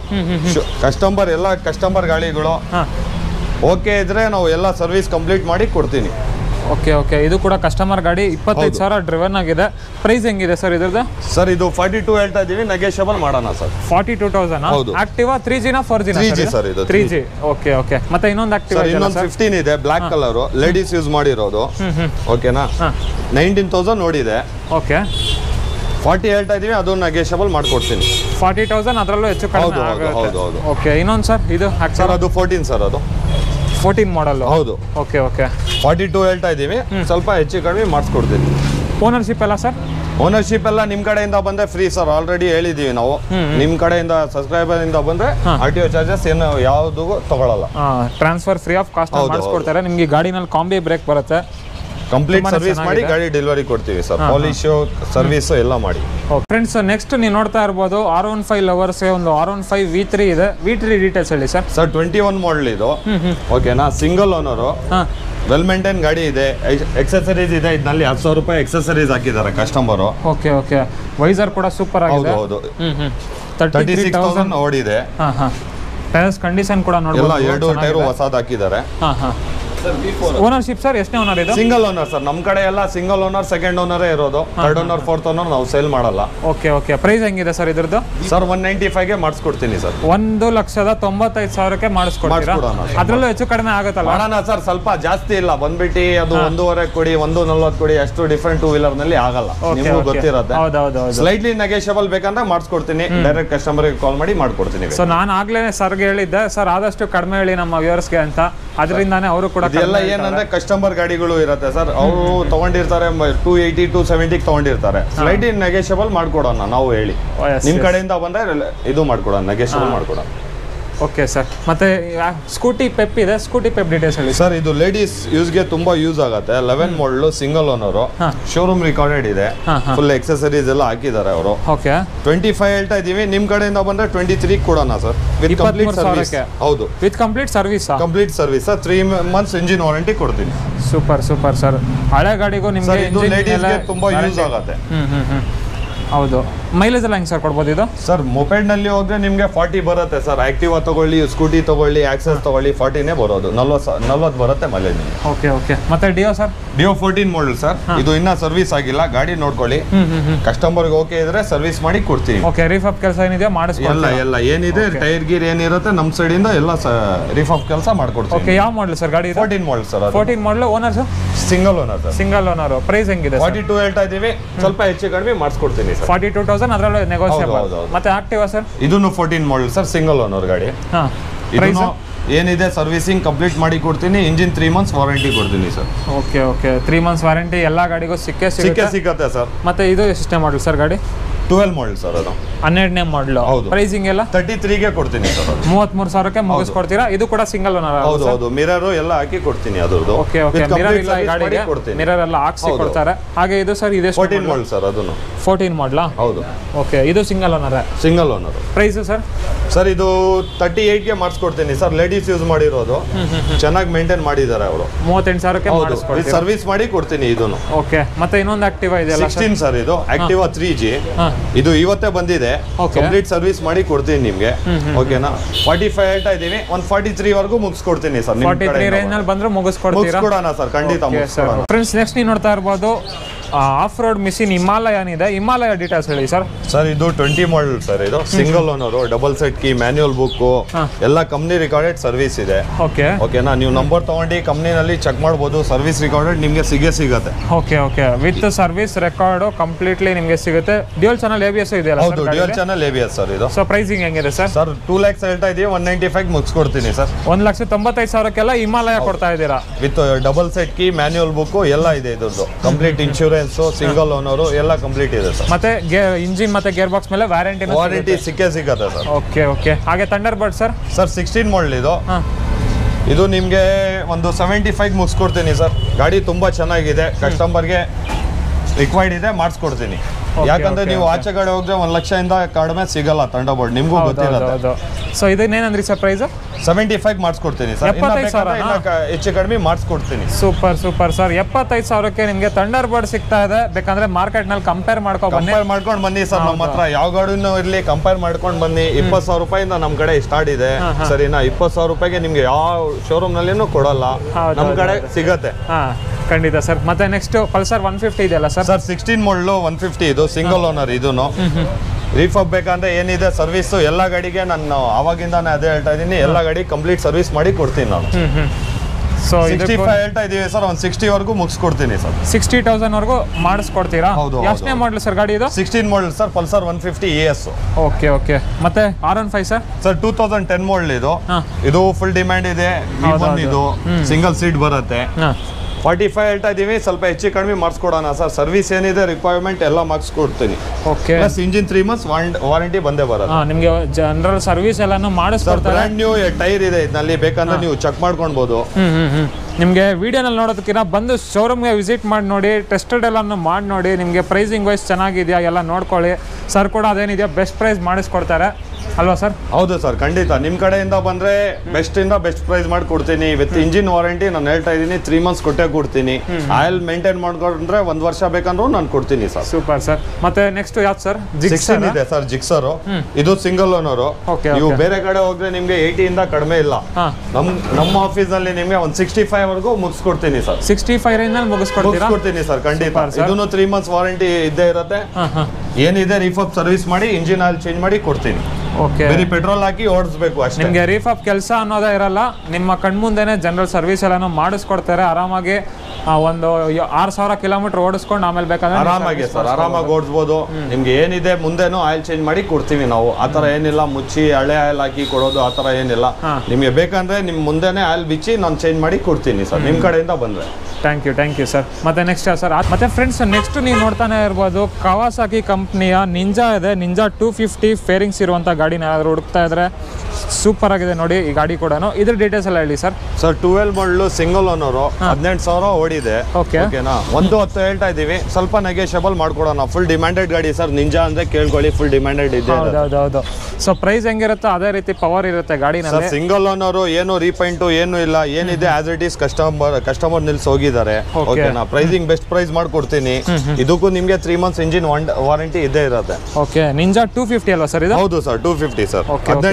ಕಸ್ಟಮರ್ ಗಾಡಿಗಳು ಓಕೆ ಇದ್ರೆ ನಾವು ಎಲ್ಲ ಸರ್ವಿಸ್ ಕಂಪ್ಲೀಟ್ ಮಾಡಿ ಕೊಡ್ತೀನಿ. ಓಕೆ, ಇದು ಕೂಡ ಕಸ್ಟಮರ್ ಗಾಡಿ. 25,000 ಡ್ರಿವನ್ ಆಗಿದೆ. ಪ್ರೈಸ್ ಹೆಂಗಿದೆ ಸರ್ ಇದ್ರದ್ದು? ಸರ್ ಇದು 42 ಹೇಳ್ತಾ ಇದೀವಿ, ನೆಗೋಷಿಯಬಲ್ ಮಾಡೋಣ ಸರ್. 42,000. ಆಕ್ಟಿವಾ 3G ನಾ 4G? 3G ಸರ್ ಇದು. 3G. ಓಕೆ, ಮತ್ತೆ ಇನ್ನೊಂದು ಆಕ್ಟಿವಾ ಇದೆ ಇನ್ನೊಂದು 15 ಇದೆ, ಬ್ಲಾಕ್ ಕಲರ್, ಲೇಡೀಸ್ ಯೂಸ್ ಮಾಡಿರೋದು. ಓಕೆನಾ, 19,000 ನೋಡಿದೆ. ಓಕೆ, 40 ಹೇಳ್ತಾ ಇದೀವಿ, ಅದು ನೆಗೋಷಿಯಬಲ್ ಮಾಡ್ಕೊಡ್ತೀನಿ. 40,000 ಅದರಲ್ಲೂ ಹೆಚ್ಚು ಕಡಿಮೆ ಆಗುತ್ತೆ. ಓಕೆ, ಇನ್ನೊಂದು ಸರ್ ಇದು ಸರ್ ಅದು 14 ಸರ್, ಅದು 14 ಮಾಡಲ್. ಹೌದು. ಓಕೆ 42 ಹೇಳ್ತಾ ಇದೀವಿ, ಸ್ವಲ್ಪ ಹೆಚ್ಚು ಕಡಿಮೆ ಮಾಡಿಸ್ಕೊಡ್ತೀನಿ. ಓನರ್ಶಿಪ್ ಎಲ್ಲ ಸರ್? ಓನರ್ಶಿಪ್ ಎಲ್ಲ ನಿಮ್ ಕಡೆಯಿಂದ ಬಂದ್ರೆ ಫ್ರೀ ಸರ್. ಆಲ್ರೆಡಿ ಹೇಳಿದೀವಿ ನಾವು, ನಿಮ್ ಕಡೆಯಿಂದ ಸಬ್ಸ್ಕ್ರೈಬರ್ ಇಂದ ಬಂದ್ರೆ RTO ಚಾರ್ಜಸ್ ಏನು ಯಾವ್ದು ತಗೊಳ್ಳಲ್ಲ. ಟ್ರಾನ್ಸ್ಫರ್ ಫ್ರೀ ಆಫ್ ಕಾಸ್ಟ್ ಮಾಡಿಸ್ಕೊಡ್ತಾರೆ. ನಿಮ್ಗೆ ಗಾಡಿನಲ್ಲಿ ಕಾಂಬಿ ಬ್ರೇಕ್ ಬರುತ್ತೆ. ಕಂಪ್ಲೀಟ್ ಸರ್ವಿಸ್ ಮಾಡಿ ಗಾಡಿ ಡೆಲಿವರಿ ಕೊಡ್ತೀವಿ ಸರ್. ಪಾಲಿಶ್ ಸರ್ವಿಸ್ ಎಲ್ಲ ಮಾಡಿ. ಫ್ರೆಂಡ್ಸ್, ನೆಕ್ಸ್ಟ್ ನೀವು ನೋಡ್ತಾ ಇರ್ಬೋದು R15 ಲವರ್ಸ್ ಒಂದು R15 V3 ಇದೆ. V3 ಡೀಟೇಲ್ಸ್ ಹೇಳಿ ಸರ್. 21 ಮಾಡಲ್ ಇದು. ಓಕೆನಾ, ಸಿಂಗಲ್ ಓನರು, ವೆಲ್ ಮೇಂಟೈನ್ ಗಾಡಿ ಇದೆ. ಎಕ್ಸೆಸರೀಸ್ ಇದೆ, ಇದರಲ್ಲಿ 10,000 ರೂಪಾಯಿ ಎಕ್ಸೆಸರೀಸ್ ಹಾಕಿದ್ದಾರೆ ಕಸ್ಟಮರು. ಓಕೆ, ವೈಸರ್ ಕೂಡ ಸೂಪರ್ ಆಗಿದೆ. ಹೌದು. 36,000 ಓಡಿದೆ. ಟೈರ್ಸ್ ಕಂಡೀಷನ್ ಕೂಡ ನೋಡಬಹುದು. ಎಲ್ಲ 2 ಟೈರ್ ಹೊಸದು ಹಾಕಿದ್ದಾರೆ. ಓನರ್ಶಿಪ್ ಸರ್ ಎಷ್ಟನೇ ಓನರ್ ಇದು? Single owner sir. ನಮ್ಮ ಕಡೆ ಎಲ್ಲ ಸಿಂಗಲ್ ಓನರ್, ಸೆಕೆಂಡ್ ಓನರೇ ಇರೋದು. ಥರ್ಡ್ ಓನರ್, ಫೋರ್ತ್ ಓನರ್ ನಾವು ಸೇಲ್ ಮಾಡಲ್ಲ. ಓಕೆ, ಪ್ರೈಸ್ ಹೆಂಗಿದೆ ಸರ್ ಇದ್ರದ್ದು? ಸರ್ 195ಗೆ ಮಾಡಿಸ್ಕೊಡ್ತೀನಿ ಸರ್. 1,95,000 ಮಾಡಿಸ್ಕೊಡ್ತೀರಾ? ಅದರಲ್ಲೂ ಹೆಚ್ಚು ಕಡಿಮೆ ಆಗುತ್ತಲ್ಲ? ಮಾಡೋಣ ಸರ್, ಸ್ವಲ್ಪ ಜಾಸ್ತಿ ಇಲ್ಲ. ಬಂದ್ಬಿಟ್ಟು ಅದು 1.5 ಕೊಡಿ, 1.40 ಕೊಡಿ, ಅಷ್ಟು ಡಿಫ್ರೆಂಟ್ 2 ವೀಲರ್ ನಲ್ಲಿ ಆಗಲ್ಲ, ನಿಮಗೂ ಗೊತ್ತಿರುತ್ತೆ. ಸ್ಲೈಟ್ಲಿ ನೆಗೋಷಿಯಬಲ್ ಬೇಕಂದ್ರೆ ಮಾಡಿಸ್ಕೊಡ್ತೀನಿ. ಡೈರೆಕ್ಟ್ ಕಸ್ಟಮರ್ಗೆ ಕಾಲ್ ಮಾಡಿ ಮಾಡ್ಕೊಡ್ತೀನಿ. ಸೊ ನಾನು ಆಗ್ಲೇ ಸರ್ಗೆ ಹೇಳಿದ್ದೆ ಸರ್, ಆದಷ್ಟು ಕಡಿಮೆ ಹೇಳಿ ನಮ್ಮ ವ್ಯೂವರ್ಸ್ಗೆ ಅಂತ. ಅದರಿಂದಾನೇ ಅವರು ಕೂಡ ಇದೆಲ್ಲ ಏನಂದ್ರೆ ಕಸ್ಟಮರ್ ಗಾಡಿಗಳು ಇರುತ್ತೆ ಸರ್. ಅವರು ತಗೊಂಡಿರ್ತಾರೆ 280 270 ತಗೊಂಡಿರ್ತಾರೆ. ಸ್ಲೈಟ್ಲಿ ನೆಗೋಷಿಯಬಲ್ ಮಾಡ್ಕೊಡೋಣ ನಾವು ಹೇಳಿ. ನಿಮ್ ಕಡೆಯಿಂದ ಬಂದ್ರೆ ಇದು ಮಾಡ್ಕೊಡೋಣ, ನೆಗೋಷಿಯಬಲ್ ಮಾಡ್ಕೊಡೋಣ. ಓಕೆ ಸರ್, ಮತ್ತೆ ಸ್ಕೂಟಿ ಪೆಪ್ ಇದೆ. ಸ್ಕೂಟಿ ಪೆಪ್ ಡೀಟೇಲ್ಸ್ ಹೇಳಿ ಸರ್. ಇದು ಲೇಡೀಸ್ ಯೂಸ್ಗೆ ತುಂಬಾ ಯೂಸ್ ಆಗುತ್ತೆ. 11 model, single owner, showroom recorded ಇದೆ. ಫುಲ್ ಎಕ್ಸೆಸರೀಸ್ ಎಲ್ಲ ಹಾಕಿದ್ದಾರೆ ಅವರು. ಓಕೆ, 25 ಹೇಳ್ತಾ ಇದೀವಿ. ನಿಮ್ ಕಡೆಯಿಂದ ಬಂದ್ರೆ 23 ಕೊಡೋಣ ಸರ್, ವಿತ್ ಕಂಪ್ಲೀಟ್ ಸರ್ವಿಸ್. ಹೌದು, with complete service. Complete service sir. 3 months engine warranty ಕೊಡ್ತೀನಿ. Super sir. ಹಳೆ ಗಾಡಿಗೂ ನಿಮ್ಗೆ ಇದು ಲೇಡೀಸ್ಗೆ ತುಂಬಾ ಯೂಸ್ ಆಗುತ್ತೆ. ಹೌದು. ಮೈಲೇಜ್ ಎಲ್ಲ ಹೆಂಗೆ ಸರ್ ಕೊಡ್ಬೋದು ಇದು? ಸರ್ ಮೊಪೆಡ್ ನಲ್ಲಿ ಹೋದ್ರೆ ನಿಮ್ಗೆ 40 ಬರುತ್ತೆ ಸರ್. ಆಕ್ಟಿವಾ ತಗೊಳ್ಳಿ, ಸ್ಕೂಟಿ ತಗೊಳ್ಳಿ, ಆಕ್ಸೆಸ್ ತಗೊಳ್ಳಿ, 40ನೇ ಬರೋದು. 40 ಬರುತ್ತೆ ಮೈಲೇಜ್. ಓಕೆ, ಮತ್ತೆ Dio sir? Dio 14 model sir. ಇದು ಇನ್ನ ಸರ್ವಿಸ್ ಆಗಿಲ್ಲ, ಗಾಡಿ ನೋಡ್ಕೊಳ್ಳಿ. ಕಸ್ಟಮರ್ಗೆ ಓಕೆ ಇದ್ರೆ ಸರ್ವಿಸ್ ಮಾಡಿ ಕೊಡ್ತೀವಿ. ಓಕೆ, ರೀಫಾಪ್ ಕೆಲಸ ಏನಿದೆ ಮಾಡಿಸ್ಕೊಡ್ತೀವಿ. ಎಲ್ಲ ಏನಿದೆ, ಟೈರ್ ಗೀರ್ ಏನಿರುತ್ತೆ ನಮ್ಮ ಸೈಡ್ ಇಂದ ಎಲ್ಲ ರೀಫಾಪ್ ಕೆಲಸ ಮಾಡ್ಕೊಡ್ತೀವಿ. ಓಕೆ, ಯಾವ ಮಾಡಲ್ ಸರ್ ಗಾಡಿ? 14 model sir. 14 model. Owner sir? Single owner sir. Single owner. Price ಹೆಂಗಿದೆ? 42 ಹೇಳ್ತಾ ಇದೀವಿ, ಸ್ವಲ್ಪ ಹೆಚ್ಚು ಕಡಿಮೆ ಮಾಡಿಸ್ಕೊಡ್ತೀನಿ ಸರ್. 42,000 ಅದರಲ್ಲೂ ನೆಗೋಷಿಯಬಲ್. ಮತ್ತೆ ಆಕ್ಟಿವಾ ಸರ್? ಇದನ್ನು 14 ಮಾಡಲ್ ಸರ್, ಸಿಂಗಲ್ ಓನರ್ ಗಾಡಿ. ಇದನ್ನು ಏನಿದೆ ಸರ್ವಿಸಿಂಗ್ ಕಂಪ್ಲೀಟ್ ಮಾಡಿ ಕೊಡ್ತೀನಿ. ಇಂಜಿನ್ 3 months ವಾರಂಟಿ ಕೊಡ್ತೀನಿ ಸರ್. ಓಕೆ, 3 months ವಾರಂಟಿ ಎಲ್ಲ ಗಾಡಿಗೂ ಸಿಕ್ಕತ್ತೆ ಸರ್. ಮತ್ತೆ ಇದು ಎಷ್ಟೇ ಮಾಡಲ್ ಸರ್ ಗಾಡಿ? 12 ಮಾಡಲ್ ಸರ್. ಅದು 12ನೇ ಮಾಡಲು. ಪ್ರೈಸಿಂಗ್ ಎಲ್ಲ 33ಗೆ ಕೊಡ್ತೀನಿ ಸರ್. 33,000ಕ್ಕೆ ಮುಗಿಸ್ಕೊಡ್ತೀರಾ? ಇದು ಕೂಡ ಸಿಂಗಲ್ ಓನರ್? ಹೌದು, ಮಿರರ್ ಎಲ್ಲ ಹಾಕಿ ಕೊಡ್ತೀನಿ ಅದರದ್ದು. ಓಕೆ, ಮಿರರ್ ಇಲ್ಲ ಈ ಗಾಡಿಗೆ, ಮಿರರ್ ಎಲ್ಲ ಹಾಕ್ಸಿ ಕೊಡ್ತಾರೆ. ಹಾಗೆ ಇದು ಸರ್ ಇದೆ 14 ಮಾಡಲ್ ಸರ್. ಅದನ್ನು 14 ಮಾಡಲಾ? ಹೌದು. ಓಕೆ, ಇದು single owner? Single owner. Price sir? Sir ಇದು 38ಗೆ ಮಾಡಿಸ್ಕೊಡ್ತೀನಿ ಸರ್. ಲೇಡೀಸ್ ಯೂಸ್ ಮಾಡಿರೋದು, ಚೆನ್ನಾಗಿ ಮೇಂಟೈನ್ ಮಾಡಿದ್ದಾರೆ ಅವರು. 38,000ಕ್ಕೆ ಮಾಡಿಸ್ಕೊಡ್ತೀನಿ. ಸರ್ವಿಸ್ ಮಾಡಿ ಕೊಡ್ತೀನಿ ಇದನ್ನು. ಓಕೆ, ಮತ್ತೆ ಇನ್ನೊಂದು ಆಕ್ಟಿವಾ ಇದೆಯಲ್ಲ 16 ಸರ್. ಇದು ಆಕ್ಟಿವಾ 3G. ಇದು ಇವತ್ತೇ ಬಂದಿದೆ. ಕಂಪ್ಲೀಟ್ ಸರ್ವಿಸ್ ಮಾಡಿ ಕೊಡ್ತೀನಿ ನಿಮ್ಗೆ. ಓಕೆನಾ, 45 ಹೇಳ್ತಾ ಇದೀವಿ, 143 ವರೆಗೂ ಮುಗಿಸ್ಕೊಡ್ತೀನಿ ಸರ್. 43 ರೇಂಜ್ ನಲ್ಲಿ ಬಂದ್ರೆ ಮುಗಿಸ್ಕೊಡ್ತೀರಾ? ಮುಗಿಸ್ಕೊಡೋಣ ಸರ್, ಖಂಡಿತ ಮುಗಿಸ್ಕೊಡೋಣ. ಫ್ರೆಂಡ್ಸ್, ನೆಕ್ಸ್ಟ್ ನೀವು ನೋಡ್ತಾ ಇರ್ಬೋದು ಆಫ್ ರೋಡ್ ಮಿಷಿನ್ ಹಿಮಾಲಯ ಇದೆ. ಹಿಮಾಲಯ ಡೀಟೇಲ್ಸ್ ಹೇಳಿ ಸರ್. ಸರ್ ಇದು 20 ಮಾಡಲ್ ಸರ್. ಇದು single owner, double set key, manual book, ಎಲ್ಲ ಕಂಪ್ನಿ ರಿಕಾರ್ಡೆಡ್ ಸರ್ವಿಸ್ ಇದೆ. ಓಕೆನಾ, ನೀವು ನಂಬರ್ ತಗೊಂಡು ಕಂಪ್ನಿನಲ್ಲಿ ಚೆಕ್ ಮಾಡ್ಬೋದು. ಸರ್ವಿಸ್ ರಿಕಾರ್ಡೆಡ್ ನಿಮಗೆ ಸಿಗುತ್ತೆ. Okay with service record completely ನಿಮಗೆ ಸಿಗುತ್ತೆ. ಡ್ಯೂಯಲ್ ಚಾನಲ್ ABS ಇದೆಯಲ್ಲ? ಹೌದು, ಡ್ಯೂಯಲ್ ಚಾನಲ್ ABS ಸರ್ ಇದು. ಸೊ ಪ್ರೈಸಿಂಗ್ ಹೆಂಗಿದೆ ಸರ್? ಸರ್ 2 lakhs ಹೇಳ್ತಾ ಇದೀವಿ, 195 ಮುಗಿಸ್ಕೊಡ್ತೀನಿ ಸರ್. 1,95,000ಕ್ಕೆಲ್ಲ ಹಿಮಾಲಯ ಕೊಡ್ತಾ ಇದ್ದೀರಾ? With double set key, manual book ಎಲ್ಲ ಇದೆ. ಇದ್ರದ್ದು ಕಂಪ್ಲೀಟ್ ಇನ್ಶೂರೆನ್ಸ್, ಸಿಂಗಲ್ ಓನರ್ ಎಲ್ಲ ಕಂಪ್ಲೀಟ್ ಇದೆ ಸರ್. ಮತ್ತೆ ಇಂಜಿನ್ ಮತ್ತೆ ಗೇರ್ ಬಾಕ್ಸ್ ಮೇಲೆ ವಾರಂಟಿ ಸಿಗುತ್ತೆ ಸರ್. ಓಕೆ ಹಾಗೆ Thunderbird sir? Sir 16 model ಇದು ನಿಮಗೆ ಒಂದು 75 ಮುಗಿಸ್ಕೊಡ್ತೀನಿ ಸರ್. ಗಾಡಿ ತುಂಬಾ ಚೆನ್ನಾಗಿದೆ, ಕಸ್ಟಮರ್ಗೆ ರಿಕ್ವೈರ್ಡ್ ಇದೆ, ಮಾಡಿಸ್ಕೊಡ್ತೀನಿ. ಯಾಕಂದ್ರೆ ನೀವು ಆಚೆ ಕಡೆ ಹೋದ್ರೆ 1 ಲಕ್ಷದಿಂದ ಕಡಿಮೆ ಸಿಗಲ್ಲ ಥಂಡರ್ ಬರ್ಡ್, ನಿಮ್ಗೂ ಗೊತ್ತಿರುತ್ತೆ. ಸೊ ಇದನ್ನೇನಂದ್ರಿ ಸರ್ ಪ್ರೈಸ್? 75 ಮಾಡಿಸ್ಕೊಡ್ತೀನಿ ಸರ್. ಹೆಚ್ಚು ಕಡಿಮೆ ಮಾಡಿಸ್ಕೊಡ್ತೀನಿ. Super sir. 75,000ಕ್ಕೆ ನಿಮಗೆ ಥಂಡರ್ ಬರ್ಡ್ ಸಿಗ್ತಾ ಇದೆ. ಬೇಕಂದ್ರೆ ಮಾರ್ಕೆಟ್ ನಲ್ಲಿ ಕಂಪೇರ್ ಮಾಡ್ಕೊಂಡು ಬನ್ನಿ ಸರ್. ನಮ್ಮ ಹತ್ರ ಯಾವ ಗಾಡಿನೂ ಇರ್ಲಿ, ಕಂಪೇರ್ ಮಾಡ್ಕೊಂಡು ಬನ್ನಿ. 20,000 ರೂಪಾಯಿಂದ ನಮ್ಮ ಕಡೆ ಸ್ಟಾರ್ಟ್ ಇದೆ ಸರಿನಾ. 20,000 ರೂಪಾಯಿಗೆ ನಿಮ್ಗೆ ಯಾವ ಶೋರೂಮ್ ನಲ್ಲಿನೂ ಕೊಡಲ್ಲ, ನಮ್ಮ ಕಡೆ ಸಿಗತ್ತೆ. ಖಂಡಿತ ಸರ್. ಮತ್ತೆ ನೆಕ್ಸ್ಟ್ ಪಲ್ಸರ್ 150 ಇದೆಯಲ್ಲ ಸರ್? 16 ಮಾಡಲು 150 ಇದು ಸಿಂಗಲ್ ಓನರ್. ಇದೂನು ರೀಫಬ್ ಬೇಕಂದ್ರೆ ಏನಿದೆ ಸರ್ವಿಸ್ ಎಲ್ಲ ಗಾಡಿಗೆ ನಾನು ಅವಾಗಿಂದಾನೆ ಅದೇ ಹೇಳ್ತಾ ಇದ್ದೀನಿ. ಎಲ್ಲ ಗಾಡಿ ಕಂಪ್ಲೀಟ್ ಸರ್ವಿಸ್ ಮಾಡಿ ಕೊಡ್ತೀನಿ ನಾನು. ಸೊ 65 ಹೇಳ್ತಾ ಇದೀವಿ ಸರ್, ಒಂದು 60 ವರೆಗೂ ಮುಗಿಸ್ಕೊಡ್ತೀನಿ ಸರ್. 60,000 ವರೆಗೂ ಮಾಡಿಸ್ಕೊಡ್ತೀರಾ? ಹೌದು. ಎಷ್ಟನೇ ಮಾಡಲ್ ಸರ್ ಗಾಡಿ ಇದು? 16 model sir, Pulsar 150 AS. Okay ಮತ್ತೆ R15 ಸರ್ 2010 ಮಾಡಲ್ ಇದು. ಇದು ಫುಲ್ ಡಿಮ್ಯಾಂಡ್ ಇದೆ. ಇದು ಸಿಂಗಲ್ ಸೀಟ್ ಬರುತ್ತೆ. 45 ಹೇಳ್ತಾ ಇದೀವಿ, ಸ್ವಲ್ಪ ಹೆಚ್ಚು ಕಡಿಮೆ ಮಾಡಿಸ್ಕೊಡೋಣ ಸರ್. ಸರ್ವಿಸ್ ಏನಿದೆ ರಿಕ್ವೈರ್ಮೆಂಟ್ ಎಲ್ಲ ಮಾಡಿಸ್ಕೊಡ್ತೀನಿ. Okay plus engine 3 months warranty ಬಂದೇ ಬರುತ್ತೆ. ನಿಮಗೆ ಜನರಲ್ ಸರ್ವಿಸ್ ಎಲ್ಲಾನು ಮಾಡಿಸ್ಕೊಡ್ತಾರೆ. ಬ್ರ್ಯಾಂಡ್ ನ್ಯೂ ಟೈರ್ ಇದೆ ಇದರಲ್ಲಿ, ಬೇಕಂದ್ರೆ ನೀವು ಚೆಕ್ ಮಾಡ್ಕೊಳ್ಬೋದು. ನಿಮಗೆ ವಿಡಿಯೋನಲ್ಲಿ ನೋಡೋದಕ್ಕಿಂತ ಬಂದು ಶೋರೂಮ್ಗೆ ವಿಸಿಟ್ ಮಾಡಿ ನೋಡಿ, ಟೆಸ್ಟೆಡ್ ಎಲ್ಲಾನು ಮಾಡಿ ನೋಡಿ. ನಿಮಗೆ ಪ್ರೈಸಿಂಗ್ ವೈಸ್ ಚೆನ್ನಾಗಿದೆಯಾ ಎಲ್ಲ ನೋಡ್ಕೊಳ್ಳಿ. ಸರ್ ಕೂಡ ಅದೇನಿದೆಯಾ ಬೆಸ್ಟ್ ಪ್ರೈಸ್ ಮಾಡಿಸ್ಕೊಡ್ತಾರೆ ಅಲ್ವಾ ಸರ್? ಹೌದು ಸರ್, ಖಂಡಿತ. ನಿಮ್ಮ ಕಡೆಯಿಂದ ಬಂದರೆ ಬೆಸ್ಟ್ ಪ್ರೈಸ್ ಮಾಡಿ ಕೊಡ್ತೀನಿ. ವಿತ್ ಇಂಜಿನ್ ವಾರಂಟಿ ನಾನು ಹೇಳ್ತಾ ಇದ್ದೀನಿ, 3 months ಕೊಟ್ಟೆ ಕೊಡ್ತೀನಿ. ಆಯಿಲ್ ಮೇಂಟೈನ್ ಮಾಡ್ಕೊಂಡ್ರೆ 1 ವರ್ಷ ಬೇಕಂದ್ರೂ ನಾನು ಕೊಡ್ತೀನಿ ಸರ್. Super sir. ಮತ್ತೆ ನೆಕ್ಸ್ಟ್ ಯಾವ್ದು ಸರ್? 16 ಇದೆ ಸರ್, ಜಿಕ್ಸರ್. ಇದು ಸಿಂಗಲ್ ಓನರ್. ನೀವು ಬೇರೆ ಕಡೆ ಹೋದ್ರೆ ನಿಮ್ಗೆ 80 ಇಂದ ಕಡಿಮೆ ಇಲ್ಲ. ನಮ್ಮ ಆಫೀಸ್ ನಲ್ಲಿ ನಿಮ್ಗೆ ಒಂದು 65 ವರೆಗೂ ಮುಗಿಸ್ಕೊಡ್ತೀನಿ ಸರ್. 65 ರೇಂಜ್ ಮುಗಿಸ್ಕೊಡ್ತೀನಿ ಸರ್ ಖಂಡಿತ. ಇದನ್ನು 3 months ವಾರಂಟಿ ಇದ್ದೇ ಇರುತ್ತೆ. ಏನಿದೆ ರೀಫಬ್ ಸರ್ವಿಸ್ ಮಾಡಿ ಇಂಜಿನ್ ಆಯಿಲ್ ಚೇಂಜ್ ಮಾಡಿ ಕೊಡ್ತೀನಿ. ಓಕೆ, ಬರೀ ಪೆಟ್ರೋಲ್ ಹಾಕಿ ಓಡಿಸ್ಬೇಕು ಅಷ್ಟೇ. ನಿಮಗೆ ರೀಫಬ್ ಕೆಲಸ ಅನ್ನೋದೇ ಇರಲ್ಲ. ನಿಮ್ಮ ಕಣ್ಮುಂದೆನೆ ಜನರಲ್ ಸರ್ವಿಸ್ ಎಲ್ಲಾನು ಮಾಡಿಸ್ಕೊಡ್ತಾರೆ. ಆರಾಮಾಗಿ ಒಂದು 6,000 ಕಿಲೋಮೀಟರ್ ಓಡಿಸ್ಕೊಂಡು ಆಮೇಲೆ ಬೇಕಾದ್ರೆ ಆರಾಮಾಗಿ ಸರ್ ಆರಾಮಾಗಿ ಓಡಿಸ್ಬೋದು. ನಿಮ್ಗೆ ಏನಿದೆ ಮುಂದೆನೂ ಆಯಿಲ್ ಚೇಂಜ್ ಮಾಡಿ ಕೊಡ್ತೀವಿ ನಾವು. ಆತರ ಏನಿಲ್ಲ ಮುಚ್ಚಿ ಹಳೆ ಆಯಿಲ್ ಹಾಕಿ ಕೊಡೋದು ಆತರ ಏನಿಲ್ಲ. ನಿಮ್ಗೆ ಬೇಕಂದ್ರೆ ನಿಮ್ ಮುಂದೆನೆ ಆಯಿಲ್ ಬಿಚ್ಚಿ ನಾನು ಚೇಂಜ್ ಮಾಡಿ ಕೊಡ್ತೀನಿ ಸರ್, ನಿಮ್ ಕಡೆಯಿಂದ ಬಂದ್ರೆ. Thank you sir. ಮತ್ತೆ ನೆಕ್ಸ್ಟ್ ಸರ್, ಮತ್ತೆ ಫ್ರೆಂಡ್ಸ್ ನೆಕ್ಸ್ಟ್ ನೀವು ನೋಡ್ತಾನೆ ಇರ್ಬೋದು, ಕವಾಸಾಕಿ ಕಂಪ್ನಿಯ ನಿಂಜಾ ಇದೆ. ನಿಂಜಾ 250 ಫೇರಿಂಗ್ಸ್ ಇರುವಂಥ ಗಾಡಿನ ಯಾರಾದರೂ ಹುಡುಕ್ತಾ ಇದ್ರೆ ಸೂಪರ್ ಆಗಿದೆ ನೋಡಿ ಈ ಗಾಡಿ ಕೂಡ. ಇದ್ರ ಡೀಟೇಲ್ಸ್ ಎಲ್ಲ ಹೇಳಿ ಸರ್. ಸರ್ 12 ಮಾಡಲು ಸಿಂಗಲ್ ಓನರು, 18,000 ಓಡಿದೆ. ಓಕೆನಾ, 110 ಹೇಳ್ತಾ ಇದೀವಿ, ಸ್ವಲ್ಪ ನೆಗೋಷಿಯಬಲ್ ಮಾಡ್ಕೊಡೋಣ. ಫುಲ್ ಡಿಮ್ಯಾಂಡೆಡ್ ಗಾಡಿ ಸರ್, ನಿಂಜಾ ಅಂದ್ರೆ ಕೇಳ್ಕೊಳ್ಳಿ, ಫುಲ್ ಡಿಮ್ಯಾಂಡೆಡ್ ಇದೆ. ಹೌದು. ಸೊ ಪ್ರೈಸ್ ಹೆಂಗಿರುತ್ತೋ ಅದೇ ರೀತಿ ಪವರ್ ಇರುತ್ತೆ ಗಾಡಿನಲ್ಲಿ. ಸಿಂಗಲ್ ಓನರು, ಏನು ರೀಪೈಂಟು ಏನು ಇಲ್ಲ, ಏನಿದೆ ಆಸ್ ಇಟ್ ಈಸ್ ಕಸ್ಟಮರ್ ನಿಲ್ಸಿ ಹೋಗಿದ್ದಾರೆ. ಓಕೆನಾ, ಪ್ರೈಸಿಂಗ್ ಬೆಸ್ಟ್ ಪ್ರೈಸ್ ಮಾಡ್ಕೊಡ್ತೀನಿ. ಇದಕ್ಕೂ ನಿಮ್ಗೆ 3 months ಇಂಜಿನ್ ವಾರಂಟಿ ಇದ್ದೇ ಇರುತ್ತೆ. ಓಕೆ, ನಿಂಜಾ 250 ಅಲ್ವಾ ಸರ್ ಇದು? ಹೌದು ಸರ್, 250 ಸರ್.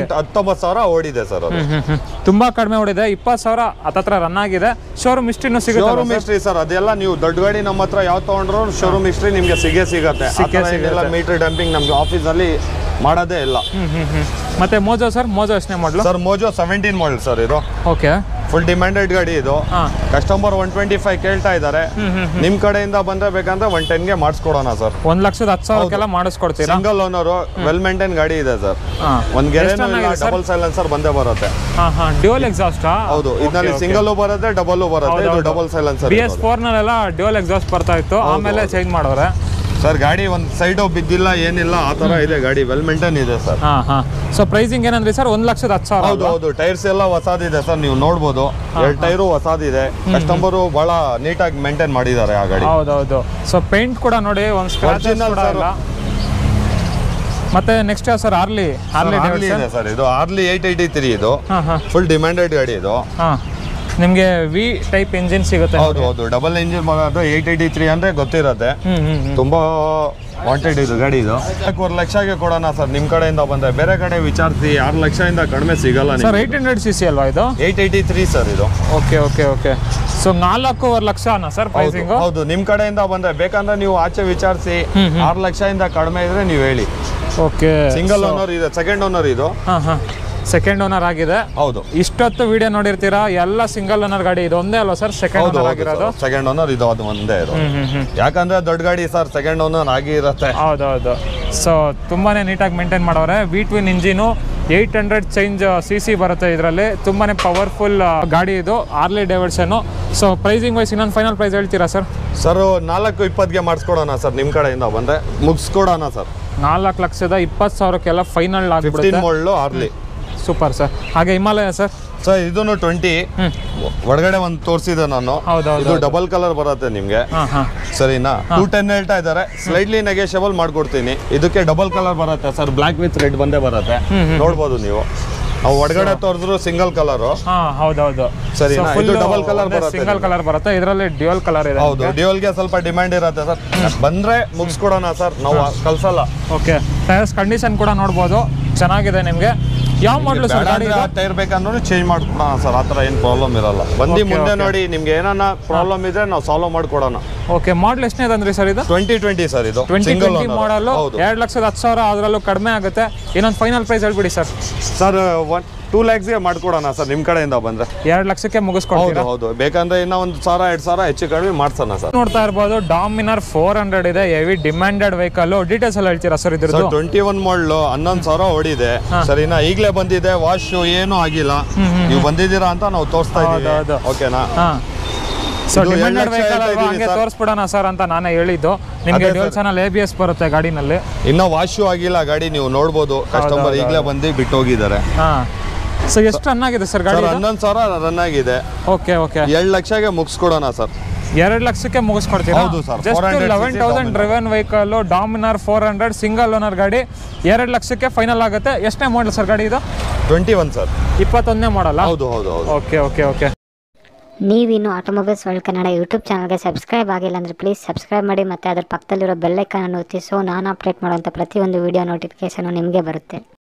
19,000 ಓಡಿದೆ ಸರ್. ತುಂಬಾ ಕಡಿಮೆ ಓಡಿದೆ, 20,000 ಹತ್ತತ್ರ ರನ್ ಆಗಿದೆ. ಶೋರೂಮ್ ಹಿಸ್ಟ್ರಿನೂ ಸಿಗುತ್ತೆ? ಶೋರೂಮ್ ಹಿಸ್ಟ್ರಿ ಸರ್, ಅದೆಲ್ಲ ನೀವು ದೊಡ್ಡ ಗಾಡಿ ನಮ್ಮ ಹತ್ರ ಯಾವ ತಗೊಂಡ್ರು ಶೋರೂಮ್ ಹಿಸ್ಟ್ರಿ ನಿಮ್ಗೆ ಸಿಗುತ್ತೆ. ಮೀಟರ್ ಡಂಪಿಂಗ್ ನಮ್ಗೆ ಆಫೀಸ್ ಅಲ್ಲಿ ಮಾಡೋದೇ ಇಲ್ಲ. ಮತ್ತೆ ಮೋಜೋ ಸರ್, ಮೋಜೋ ಎಷ್ಟನೇ ಮಾಡಲು ಸರ್? ಮೋಜೋ 17 ಮಾಡಲ್ ಸರ್ ಇದು. ಓಕೆ, ಫುಲ್ ಡಿಮ್ಯಾಂಡೆಡ್ ಗಾಡಿ ಇದು. ಕಸ್ಟಮರ್ 125 ಕೇಳ್ತಾ ಇದ್ದಾರೆ. ನಿಮ್ ಕಡೆಯಿಂದ ಬಂದ್ರೆ ಬೇಕಂದ್ರೆ 110ಗೆ ಮಾಡಿಸ್ಕೊಡೋಣ ಸರ್. 1,10,000 ಮಾಡಿಸ್ಕೊಡ್ತೀರಾ? ಸಿಂಗಲ್ ಓನರ್, ವೆಲ್ ಮೇಂಟೈನ್ ಗಾಡಿ ಇದೆ ಸರ್. ಒಂದ್ ಗೆರೆನೂ ಇಲ್ಲ, ಡಬಲ್ ಸೈಲೆನ್ಸರ್ ಬಂದೇ ಬರುತ್ತೆ. Dual exhaust? ಹೌದು, ಇದರಲ್ಲಿ ಸಿಂಗಲ್ ಬರುತ್ತೆ, ಡಬಲ್ ಬರುತ್ತೆ. ಇದು ಡಬಲ್ ಸೈಲೆನ್ಸರ್. BS4 ನಲ್ಲೆಲ್ಲ ಡ್ಯೂಯಲ್ ಎಕ್ಸಾಸ್ಟ್ ಬರ್ತಾ ಇತ್ತು, ಆಮೇಲೆ ಚೇಂಜ್ ಮಾಡೋರೆ ಸರ್. ಗಾಡಿ ಒಂದು ಸೈಡ್ ಬಿದ್ದಿಲ್ಲ ಏನಿಲ್ಲ, ಆ ತರ ಇದೆ ಗಾಡಿ, ವೆಲ್ ಮೇಂಟೈನ್ ಇದೆ ಸರ್. ಸೊ ಪ್ರೈಸಿಂಗ್ ಏನಂದ್ರಿ ಸರ್? 1,10,000. ಹೌದು, ಟೈರ್ಸ್ ಎಲ್ಲ ಹೊಸದಿದೆ ಸರ್, ನೀವು ನೋಡ್ಬೋದು. 2 ಟೈರು ಹೊಸದಿದೆ. ಕಸ್ಟಮರ್ ಬಹಳ ನೀಟಾಗಿ ಮೇಂಟೈನ್ ಮಾಡಿದ್ದಾರೆ ಆ ಗಾಡಿ. ಹೌದು. ಸೊ ಪೇಂಟ್ ಕೂಡ ನೋಡಿ, ಒಂದು ಸ್ಕ್ರಾಚ್ ಇಲ್ಲ. ಮತ್ತೆ ನೆಕ್ಸ್ಟ್ ಸರ್ ಹಾರ್ಲಿ ಇದೆ ಸರ್. ಇದು ಹಾರ್ಲಿ 883 ಇದು. ಫುಲ್ ಡಿಮ್ಯಾಂಡೆಡ್ ಗಾಡಿ ಇದು. ನಿಮಗೆ ವಿ ಟೈಪ್ ಇಂಜಿನ್ ಸಿಗುತ್ತೆ. ಹೌದು ಹೌದು, ಡಬಲ್ ಇಂಜಿನ್ ಬರೋದು 883 ಅಂದ್ರೆ ಗೊತ್ತಿರುತ್ತೆ. ತುಂಬಾ ವಾಂಟೆಡ್ ಇದು ಗಾಡಿ. ಇದು 4 ಲಕ್ಷಗೆ ಕೊಡೋಣ ಸರ್ ನಿಮ್ಮ ಕಡೆಯಿಂದ ಬಂದ್ರೆ. ಬೇರೆ ಕಡೆ ವಿಚಾರಿಸಿ 6 ಲಕ್ಷದಿಂದ ಕಡಿಮೆ ಸಿಗಲ್ಲ ಸರ್. 800cc ಅಲ್ವಾ ಇದು? 883 ಸರ್ ಇದು. Okay okay okay. ಸೊ 4.5 ಲಕ್ಷನಾ ಸರ್ ಪ್ರೈಸಿಂಗ್? ಹೌದು, ನಿಮ್ಮ ಕಡೆಯಿಂದ ಬಂದ್ರೆ. ಬೇಕಂದ್ರೆ ನೀವು ಆಚೆ ವಿಚಾರಿಸಿ 6 ಲಕ್ಷದಿಂದ ಕಡಿಮೆ ಇದ್ರೆ ನೀವು ಹೇಳಿ. ಓಕೆ. ಸಿಂಗಲ್ ಓನರ್ ಇದೆ, ಸೆಕೆಂಡ್ ಓನರ್ ಇದು. ಸೆಕೆಂಡ್ ಓನರ್ ಆಗಿದೆ. ಹೌದು. ಇಷ್ಟೊತ್ತು ವಿಡಿಯೋ ನೋಡಿರ್ತೀರಾ, ಎಲ್ಲ ಸಿಂಗಲ್ ಓನರ್ ಗಾಡಿ ಇದು ಒಂದೇ ಅಲ್ವಾ ಸರ್ ಸೆಕೆಂಡ್ ಓನರ್ ಆಗಿರೋದು? ಸೆಕೆಂಡ್ ಓನರ್ ಇದು, ಅದು ಒಂದೇ ಇದು. ಯಾಕಂದ್ರೆ ದೊಡ್ಡ ಗಾಡಿ ಸರ್, ಸೆಕೆಂಡ್ ಓನರ್ ಆಗಿರುತ್ತೆ. ಹೌದೌದು. ಸೊ ತುಂಬಾನೇ ನೀಟಾಗಿ ಮೇಂಟೈನ್ ಮಾಡವ್ರೆ. V-twin ಇಂಜಿನು, 800 ಚೇಂಜ್ CC ಬರುತ್ತೆ ಇದರಲ್ಲಿ. ತುಂಬಾನೇ ಪವರ್ಫುಲ್ ಗಾಡಿ ಇದು, Harley Davidson. So pricing wise ಇನ್ನೊಂದು ಫೈನಲ್ ಪ್ರೈಸ್ ಹೇಳ್ತೀರಾ ಸರ್? ಸರ್ 420ಗೆ ಮಾಡಿಸ್ಕೊಡೋಣ ಸರ್ ನಿಮ್ಮ ಕಡೆಯಿಂದ ಬಂದ್ರೆ, ಮುಗಿಸ್ಕೊಡೋಣ ಸರ್. 4,20,000ಕ್ಕೆಲ್ಲ ಫೈನಲ್ ಆಗ್ಬಿಡುತ್ತೆ. 15 ಮಾಡಲು ಹಾರ್ಲಿ. Super sir. ಹಾಗೆ ಹಿಮಾಲಯ ಸರ್? ಸರ್ ಇದನ್ನು 20 ಒಳಗಡೆ ಒಂದು ತೋರಿಸಿದೆ ನಾನು. ಇದು ಡಬಲ್ ಕಲರ್ ಬರುತ್ತೆ ನಿಮ್ಗೆ, ಸರಿನಾ? 210 ಹೇಳ್ತಾ ಇದ್ದಾರೆ, ಸ್ಲೈಟ್ಲಿ ನೆಗೋಷಿಯಬಲ್ ಮಾಡ್ಕೊಡ್ತೀನಿ. ಇದಕ್ಕೆ ಡಬಲ್ ಕಲರ್ ಬರುತ್ತೆ ಸರ್, ಬ್ಲಾಕ್ ವಿತ್ ರೆಡ್ ಬಂದೇ ಬರುತ್ತೆ, ನೋಡ್ಬೋದು ನೀವು. ನಾವು ಒಳಗಡೆ ತೋರಿದ್ರು ಸಿಂಗಲ್ ಕಲರ್. ಹೌದೌದು, ಸರಿನಾ? ಇದು ಡಬಲ್ ಕಲರ್ ಬರುತ್ತೆ, ಸಿಂಗಲ್ ಕಲರ್ ಬರುತ್ತೆ. ಇದರಲ್ಲಿ ಡ್ಯುಯಲ್ ಕಲರ್ ಇದೆ. ಹೌದು, ಡ್ಯುಯಲ್ಗೆ ಸ್ವಲ್ಪ ಡಿಮ್ಯಾಂಡ್ ಇರುತ್ತೆ ಸರ್. ಬಂದ್ರೆ ಮುಗಿಸ್ಕೊಡೋಣ ಸರ್, ನಾವು ಕಳ್ಸಲ್ಲ. ಓಕೆ. ಟೈರ್ಸ್ ಕಂಡೀಷನ್ ಕೂಡ ನೋಡ್ಬೋದು, ಚೆನ್ನಾಗಿದೆ. ನಿಮ್ಗೆ ಯಾವ ಮಾಡಲ್ ಸರ್ ಗಾಡಿ? ಟೈರ್ ಬೇಕಂದ್ರೆ ಚೇಂಜ್ ಮಾಡ್ಕೊಡೋಣ ಸರ್, ಆ ಥರ ಏನು ಪ್ರಾಬ್ಲಮ್ ಇರಲ್ಲ. ಬಂದು ಮುಂದೆ ನೋಡಿ, ನಿಮ್ಗೆ ಏನಾನ ಪ್ರಾಬ್ಲಮ್ ಇದ್ರೆ ನಾವು ಸಾಲ್ವ್ ಮಾಡ್ಕೊಡೋಣ. ಓಕೆ. ಮಾಡಲ್ ಎಷ್ಟನೇ ಅಂದ್ರಿ ಸರ್ ಇದು? 2020 ಸರ್ ಇದು. 2020 ಮಾಡಲು 2,10,000, ಅದರಲ್ಲೂ ಕಡಿಮೆ ಆಗುತ್ತೆ. ಇನ್ನೊಂದು ಫೈನಲ್ ಪ್ರೈಸ್ ಹೇಳ್ಬಿಡಿ ಸರ್. ಸರ್ 2 ಲ್ಯಾಕ್ಸ್ಗೆ ಮಾಡ್ಕೊಡೋಣ ಸರ್ ನಿಮ್ಮ ಕಡೆಯಿಂದ ಬಂದ್ರೆ. 2 ಲಕ್ಷಕ್ಕೆ ಮುಗಿಸ್ಕೊಡ್ತೀರಾ? ಹೌದು, ಬೇಕಂದ್ರೆ ಇನ್ನೂ 1,000-2,000 ಹೆಚ್ಚು ಕಡಿಮೆ ಮಾಡ್ಸೋಣ ಸರ್. ನೋಡ್ತಾ ಇರ್ಬೋದು, ಡಾಮಿನರ್ 400 ಇದೆ, ಹೆವಿ ಡಿಮ್ಯಾಂಡೆಡ್ ವೆಹಿಕಲ್. ಡೀಟೇಲ್ಸ್ ಎಲ್ಲ ಹೇಳ್ತೀರಾ ಸರ್ ಇದ್ರದ್ದು? 21 ಮಾಡಲು 11,000 ಓಡಿದೆ, ಸರಿನಾ? ಈಗಲೇ ಬಂದಿದೆ, ವಾಶ್ ಏನೂ ಆಗಿಲ್ಲ. ನೀವು ಬಂದಿದ್ದೀರಾ ಅಂತ ನಾವು ತೋರಿಸ್ತಾ ಇದ್ದೀವಿ, ಓಕೆನಾ? ಸೊ ಡಿಮ್ಯಾಂಡೆಡ್ ವೆಹಿಕಲ್ ಅಲ್ವಾ, ಹಂಗೆ ತೋರಿಸ್ಬಿಡೋಣ ಸರ್ ಅಂತ ನಾನೇ ಹೇಳಿದ್ದು. ನಿಮಗೆ ಡ್ಯುಯಲ್ ಚಾನಲ್ ABS ಬರುತ್ತೆ ಗಾಡಿನಲ್ಲಿ. ಇನ್ನೂ ವಾಶು ಆಗಿಲ್ಲ ಗಾಡಿ, ನೀವು ನೋಡ್ಬೋದು. ಕಸ್ಟಮರ್ ಈಗಲೇ ಬಂದು ಬಿಟ್ಟು ಹೋಗಿದ್ದಾರೆ. ಸೊ ಎಷ್ಟು ರನ್ ಆಗಿದೆ ಸರ್ ಗಾಡಿ? 11,000 ರನ್ ಆಗಿದೆ. Okay okay. 2 ಲಕ್ಷಗೆ ಮುಗಿಸ್ಕೊಡೋಣ ಸರ್. 2 ಲಕ್ಷಕ್ಕೆ ಮುಗಿಸ್ಕೊಡ್ತೀರಾ? ಹೌದು sir. Just 11,000 driven vehicle, Dominar 400 single owner ಗಾಡಿ. 2 ಲಕ್ಷಕ್ಕೆ ಫೈನಲ್ ಆಗುತ್ತೆ. ಎಷ್ಟನೇ ಮಾಡಲ್ ಸರ್ ಗಾಡಿ ಇದು? 21 ಸರ್. 21ನೇ ಮಾಡಲ್ಲ? ಹೌದು ಹೌದು ಹೌದು. Okay okay okay. ನೀವಿನ್ನು ಆಟೋಮೊಬೈಲ್ಸ್ ವರ್ಲ್ಡ್ ಕನ್ನಡ ಯೂಟ್ಯೂಬ್ ಚಾನಲ್ಗೆ ಸಬ್ಸ್ಕ್ರೈಬ್ ಆಗಿಲ್ಲ ಅಂದರೆ ಪ್ಲೀಸ್ ಸಬ್ಸ್ಕ್ರೈಬ್ ಮಾಡಿ, ಮತ್ತು ಅದರ ಪಕ್ಕದಲ್ಲಿರೋ ಬೆಲ್ ಐಕಾನ್ ಅನ್ನು ಒತ್ತಿ. ಸೊ ನಾನು ಅಪ್ಡೇಟ್ ಮಾಡುವಂಥ ಪ್ರತಿಯೊಂದು ವಿಡಿಯೋ ನೋಟಿಫಿಕೇಷನು ನಿಮಗೆ ಬರುತ್ತೆ.